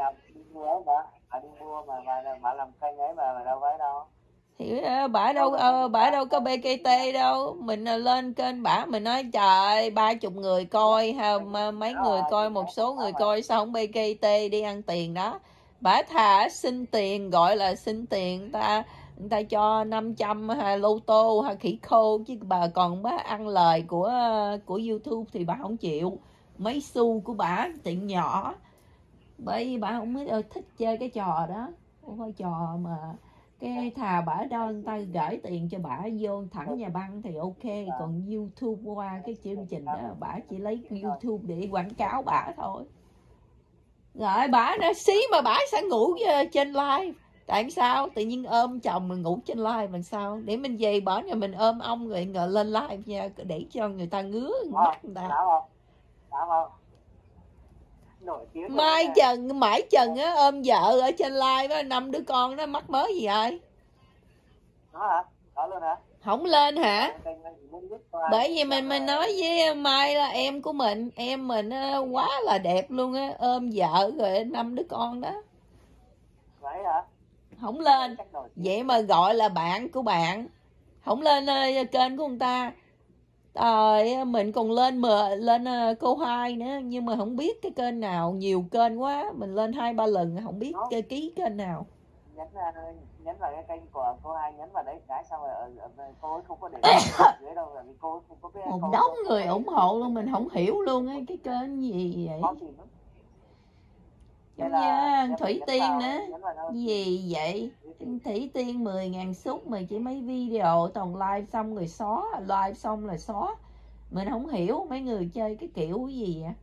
Speaker 2: Bà làm kênh ấy mà đâu phải đâu.
Speaker 1: Thì bả đâu có BKT đâu. Mình lên kênh bả mình nói trời 30 người coi ha, mấy người coi, một số người coi sao không BKT đi ăn tiền đó. Bả thà xin tiền, gọi là xin tiền, người ta cho 500 hay lô tô hay khỉ khô, chứ bà còn bả ăn lời của YouTube thì bà không chịu. Mấy xu của bả tiện nhỏ, bởi vì bà không thích chơi cái trò đó, không phải trò mà cái thà bả đo người ta gửi tiền cho bả vô thẳng nhà băng thì ok, còn YouTube qua cái chương trình đó bả chỉ lấy YouTube để quảng cáo bả thôi. Rồi bả nó xí mà bả sẽ ngủ trên live. Tại sao tự nhiên ôm chồng mình ngủ trên live làm sao? Để mình về bển rồi mình ôm ông rồi lên live nha, để cho người ta ngứa mắt người ta.
Speaker 2: Đã không? Nổi tiếng
Speaker 1: Mãi Trần á ôm vợ ở trên live á, 5 đứa con đó mắc mới gì vậy?
Speaker 2: Đó hả? Đó luôn hả?
Speaker 1: Không lên hả? Bởi vì mình nói với Mai là em của mình, em mình quá là đẹp luôn á, ôm vợ rồi 5 đứa con đó.
Speaker 2: Vậy hả?
Speaker 1: Không lên. Vậy mà gọi là bạn của bạn. Không lên kênh của người ta. Rồi mình còn lên câu 2 nữa, nhưng mà không biết cái kênh nào, nhiều kênh quá, mình lên 2-3 lần không biết ký kênh nào.
Speaker 2: Nhấn vào cái kênh của cô Hai, nhấn vào đấy cái xong rồi cô ấy không có để dưới đâu, vì cô ấy không có biết.
Speaker 1: Một đống người ủng hộ luôn, mình không hiểu luôn á cái kênh gì vậy. Giống như Thủy Tiên nữa. Gì vậy? Thủy Tiên 10.000 sub mà chỉ mấy video toàn live xong rồi xóa, live xong là xóa. Mình không hiểu mấy người chơi cái kiểu gì vậy.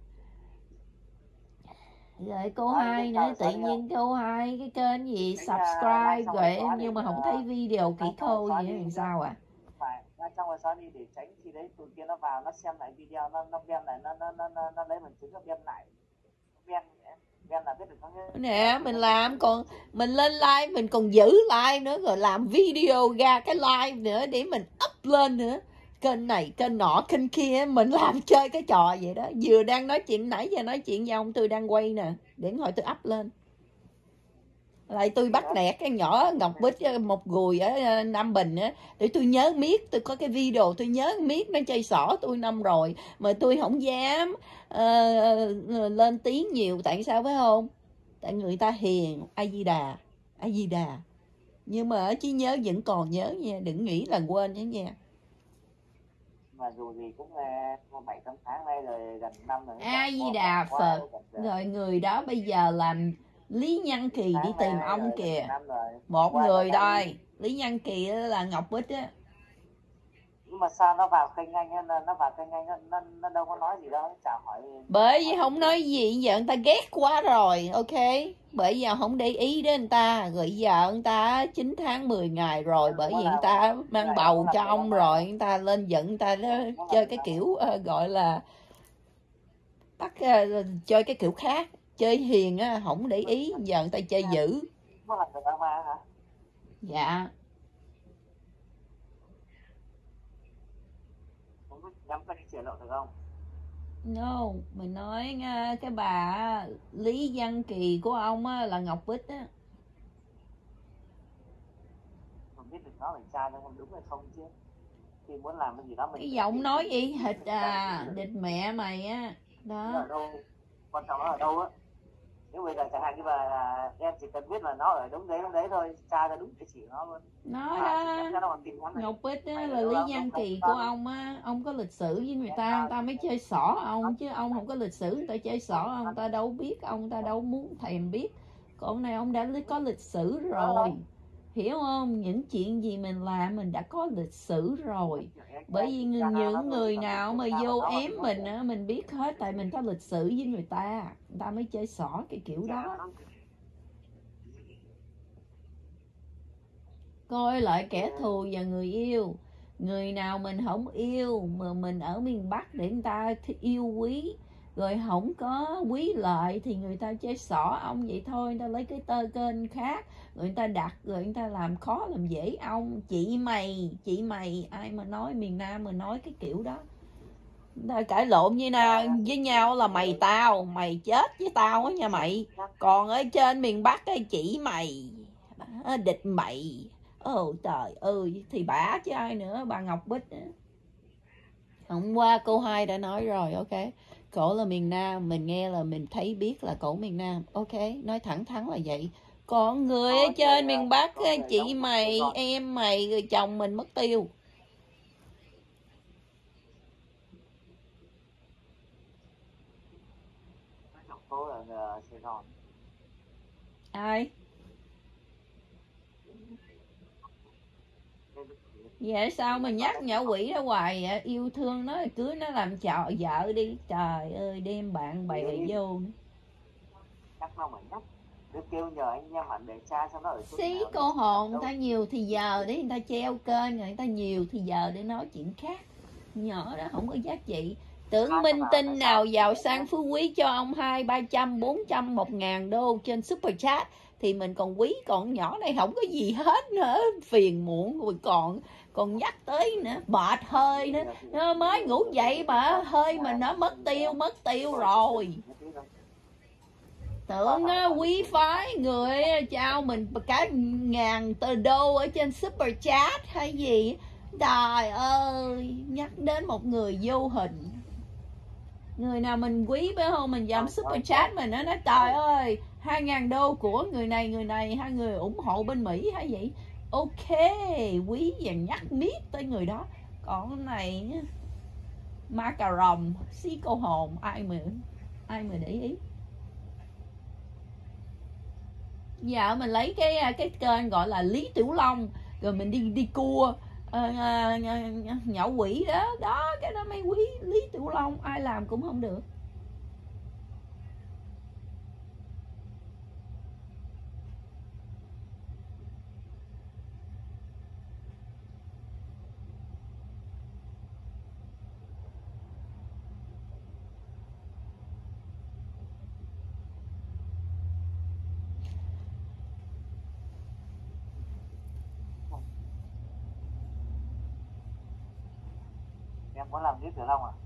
Speaker 1: Rồi cô Hai nữa, tự nhiên cô Hai cái kênh gì subscribe rồi nhưng mà không thấy video kỹ khô gì vậy làm sao ạ?
Speaker 2: Phải, trong rồi xóa đi để tránh khi đấy tụi kia nó vào nó xem lại video, nó ben lại, nó lấy bằng chứng nó ben lại. Ben là biết được
Speaker 1: nè, mình làm còn mình lên live mình còn giữ like nữa, rồi làm video ra cái live nữa để mình up lên nữa, kênh này kênh nọ kênh kia, mình làm chơi cái trò vậy đó. Vừa đang nói chuyện, nãy giờ nói chuyện với ông tôi đang quay nè, để hồi tôi up lên. Lại tôi bắt nẹt cái nhỏ Ngọc Bích một gùi ở Nam Bình á, để tôi nhớ miết, tôi có cái video tôi nhớ miết, nó chơi xỏ tôi năm rồi mà tôi không dám lên tiếng nhiều. Tại sao phải không? Tại người ta hiền, A Di Đà. Nhưng mà trí nhớ vẫn còn nhớ nha, đừng nghĩ là quên nhé nha.
Speaker 2: Mà dù gì cũng 7-8 tháng nay rồi, gần năm rồi.
Speaker 1: A Di Đà Phật. Rồi người đó bây giờ làm Lý Nhân Kỳ đi tìm ông kìa. Một người thôi, Lý Nhân Kỳ là Ngọc Bích á.
Speaker 2: Nhưng mà sao nó vào kênh anh, nó đâu có nói gì đâu, chào hỏi.
Speaker 1: Bởi vì không nói gì, giờ người ta ghét quá rồi, ok. Bởi giờ không để ý đến người ta, rồi giờ người ta 9 tháng 10 ngày rồi, bởi vì người ta mang bầu cho ông rồi, người ta lên giận, người ta chơi cái kiểu gọi là chơi cái kiểu khác, chơi hiền á, không để ý, giờ người ta chơi dữ. Dạ.
Speaker 2: Nhắm cái chuyện lộ được không?
Speaker 1: No, mình nói cái bà Lý Văn Kỳ của ông á, là Ngọc Bích á.
Speaker 2: Không biết được nó là trai đâu, không đúng hay không chứ. Khi muốn làm cái gì đó mình...
Speaker 1: Cái giọng nói y hệt địch mẹ mày á. Đó.
Speaker 2: Ở đâu? Quan trọng nó ở đâu á? Nếu bây giờ chẳng hạn như là em chỉ cần biết là nó ở đúng đấy thôi, tra ra đúng địa chỉ nó luôn.
Speaker 1: Nói đó, Ngọc Bích á, là Lý Văn Kỳ của ông á, ông có lịch sử với người ta mới chơi xỏ ông, chứ ông không có lịch sử người ta chơi xỏ ông, người ta đâu biết ông, người ta đâu muốn thèm biết. Còn này ông đã có lịch sử rồi, hiểu không? Những chuyện gì mình làm mình đã có lịch sử rồi. Bởi vì những người nào mà vô ém mình á, mình biết hết, tại mình có lịch sử với người ta mới chơi xỏ cái kiểu đó. Coi lại kẻ thù và người yêu. Người nào mình không yêu mà mình ở miền Bắc để người ta yêu quý, rồi không có quý lại thì người ta chơi xỏ ông vậy thôi. Người ta lấy cái kênh khác rồi người ta đặt, rồi người ta làm khó làm dễ ông. Chị mày, ai mà nói miền Nam mà nói cái kiểu đó, người ta cãi lộn với nhau là mày tao, mày chết với tao á nha mày. Còn ở trên miền Bắc ấy, chị mày, địch mày. Trời ơi, thì bả chứ ai nữa, bà Ngọc Bích. Hôm qua cô Hai đã nói rồi, ok. Cổ là miền Nam, mình nghe là mình thấy biết là cổ miền Nam, ok. Nói thẳng thắn là vậy. Còn người ở trên miền Bắc, chị mày, em mày, rồi chồng mình mất tiêu.
Speaker 2: Cô ở Sài Gòn.
Speaker 1: Ai? Vậy sao mà nhắc nhỏ quỷ đó hoài vậy? Yêu thương nó cưới nó làm vợ đi. Trời ơi, đem bạn bè vô.
Speaker 2: Nhắc đâu mà nhắc. Đưa kêu nhờ anh em bạn để cha xem nó ở chỗ
Speaker 1: Xí
Speaker 2: nào.
Speaker 1: cô hồn, người ta nhiều thì giờ để người ta treo kênh, người ta nhiều thì giờ để nói chuyện khác. Nhỏ đó không có giá trị. Tưởng minh tinh nào giàu sang phú quý cho ông 200, 300, 400, 1.000 đô trên super chat thì mình còn quý, còn nhỏ này không có gì hết nữa, phiền muộn rồi còn nhắc tới nữa, bệt hơi nữa, nó mới ngủ dậy mà hơi mà nó mất tiêu rồi. Tưởng quý phái người trao mình cả ngàn tờ đô ở trên super chat hay gì. Trời ơi, nhắc đến một người vô hình. Người nào mình quý phải không, mình dám super chat mình nó nói trời ơi 2.000 đô của người này, hai người ủng hộ bên Mỹ hay vậy. Ok, quý và nhắc miết tới người đó. Còn cái này ma cà rồng, xí cô hồn, ai mà để ý. Giờ mình lấy cái kênh gọi là Lý Tiểu Long rồi mình đi cua nhỏ quỷ đó cái đó mới quý. Lý Tiểu Long ai làm cũng không được.
Speaker 2: Em muốn làm Lý Tiểu Long à?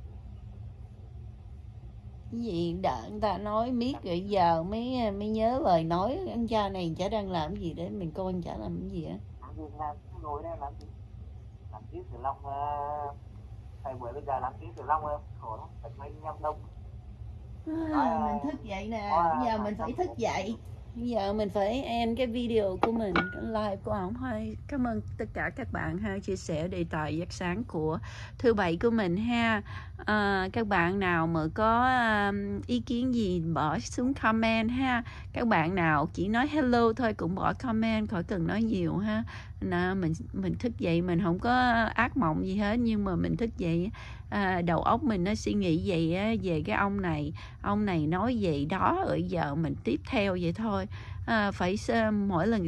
Speaker 1: Cái gì đợi người ta nói miết rồi giờ mới nhớ lời nói. Anh cha này chả đang làm cái gì để mình coi anh chả làm cái gì á.
Speaker 2: Làm ngồi đây làm gì? Làm Lý Tiểu Long thầy buổi bây giờ làm Lý Tiểu Long khổ lắm, phải mấy nhâm đông.
Speaker 1: Mình thức dậy nè, bây giờ mình phải thức dậy. Bây giờ mình phải end cái video của mình, cái live của ổng thôi. Cảm ơn tất cả các bạn ha, chia sẻ đề tài giấc sáng của thứ bảy của mình ha. Các bạn nào mà có ý kiến gì bỏ xuống comment ha. Các bạn nào chỉ nói hello thôi cũng bỏ comment, khỏi cần nói nhiều ha. Mình thức dậy mình không có ác mộng gì hết, nhưng mà mình thức dậy đầu óc mình nó suy nghĩ vậy á, về cái ông này nói vậy đó, rồi giờ mình tiếp theo vậy thôi. Phải mỗi lần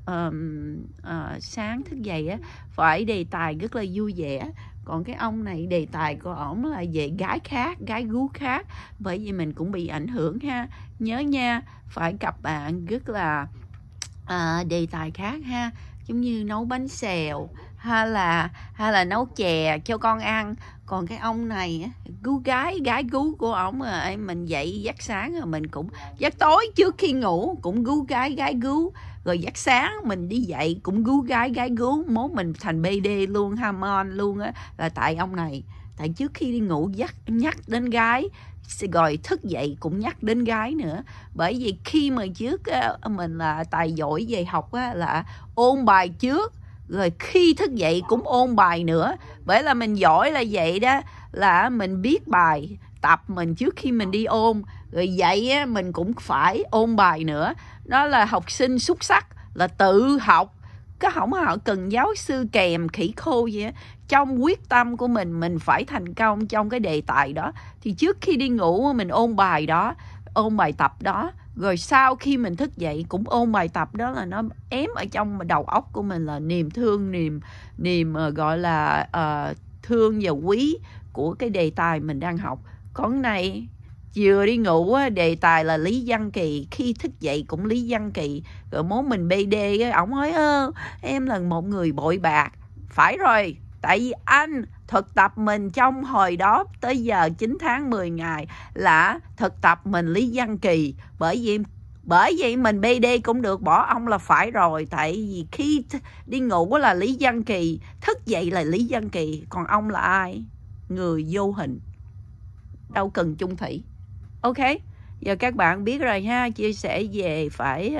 Speaker 1: sáng thức dậy á phải đề tài rất là vui vẻ. Còn cái ông này đề tài của ổng là về gái gú khác, bởi vì mình cũng bị ảnh hưởng ha. Nhớ nha, phải gặp bạn rất là đề tài khác ha, giống như nấu bánh xèo hay là nấu chè cho con ăn. Còn cái ông này gái gú của ổng mình dậy giấc sáng rồi mình cũng giấc tối trước khi ngủ cũng gú gái gú, rồi giấc sáng mình đi dậy cũng gú gái gú, mốt mình thành BD luôn, hormone luôn á, là tại ông này. Tại trước khi đi ngủ nhắc đến gái, rồi thức dậy cũng nhắc đến gái nữa. Bởi vì khi mà trước mình là tài giỏi về học á, là ôn bài trước, rồi khi thức dậy cũng ôn bài nữa. Bởi là mình giỏi là vậy đó, là mình biết bài tập mình trước khi mình đi ôn, rồi dậy á, mình cũng phải ôn bài nữa. Đó là học sinh xuất sắc, là tự học, có không họ cần giáo sư kèm khỉ khô gì á. Trong quyết tâm của mình phải thành công trong cái đề tài đó, thì trước khi đi ngủ mình ôn bài đó, ôn bài tập đó, rồi sau khi mình thức dậy cũng ôn bài tập đó, là nó ém ở trong đầu óc của mình là niềm thương, niềm gọi là thương và quý của cái đề tài mình đang học. Còn này vừa đi ngủ đề tài là Lý Văn Kỳ, khi thức dậy cũng Lý Văn Kỳ, rồi mốt mình BD ổng nói em là một người bội bạc. Phải rồi, tại vì anh thực tập mình trong hồi đó tới giờ 9 tháng 10 ngày là thực tập mình Lý Văn Kỳ. Bởi vậy mình BD cũng được, bỏ ông là phải rồi. Tại vì khi đi ngủ là Lý Văn Kỳ, thức dậy là Lý Văn Kỳ. Còn ông là ai? Người vô hình, đâu cần chung thủy. Ok, giờ các bạn biết rồi ha. Chia sẻ về phải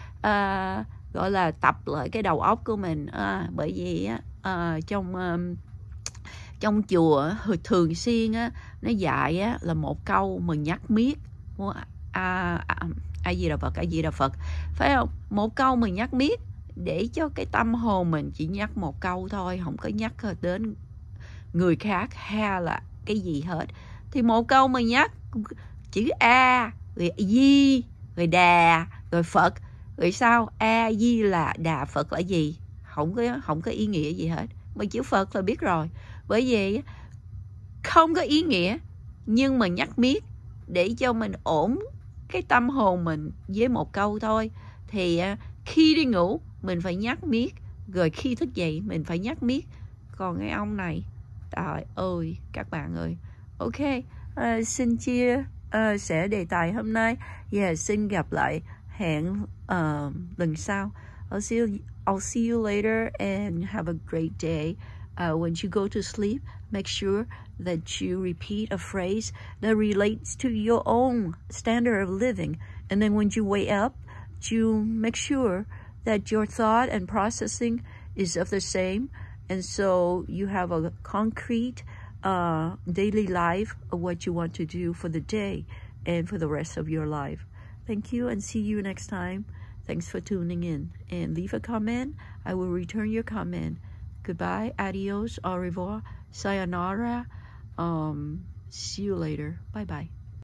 Speaker 1: gọi là tập lại cái đầu óc của mình. Bởi vì trong chùa thường xuyên nó dạy là một câu mình nhắc miết, A Di Đà Phật, A Di Đà Phật, phải không? Một câu mình nhắc miết, để cho cái tâm hồn mình chỉ nhắc một câu thôi, không có nhắc đến người khác hay là cái gì hết. Thì một câu mà nhắc chữ A, rồi Di, rồi Đà, rồi Phật, rồi sao? A Di là Đà Phật là gì? Không có ý nghĩa gì hết. Mà chữ Phật là biết rồi. Bởi vì không có ý nghĩa, nhưng mà nhắc miết để cho mình ổn cái tâm hồn mình với một câu thôi. Thì khi đi ngủ mình phải nhắc miết, rồi khi thức dậy mình phải nhắc miết. Còn cái ông này, trời ơi các bạn ơi. Ok, xin chia sẻ đề tài hôm nay. Xin gặp lại, hẹn lần sau. I'll see you later and have a great day. When you go to sleep, make sure that you repeat a phrase that relates to your own standard of living. And then when you wake up, you make sure that your thought and processing is of the same. And so you have a concrete daily life of what you want to do for the day and for the rest of your life. Thank you, and see you next time. Thanks for tuning in, and leave a comment. I will return your comment. Goodbye, adios, au revoir, sayonara. See you later. Bye bye.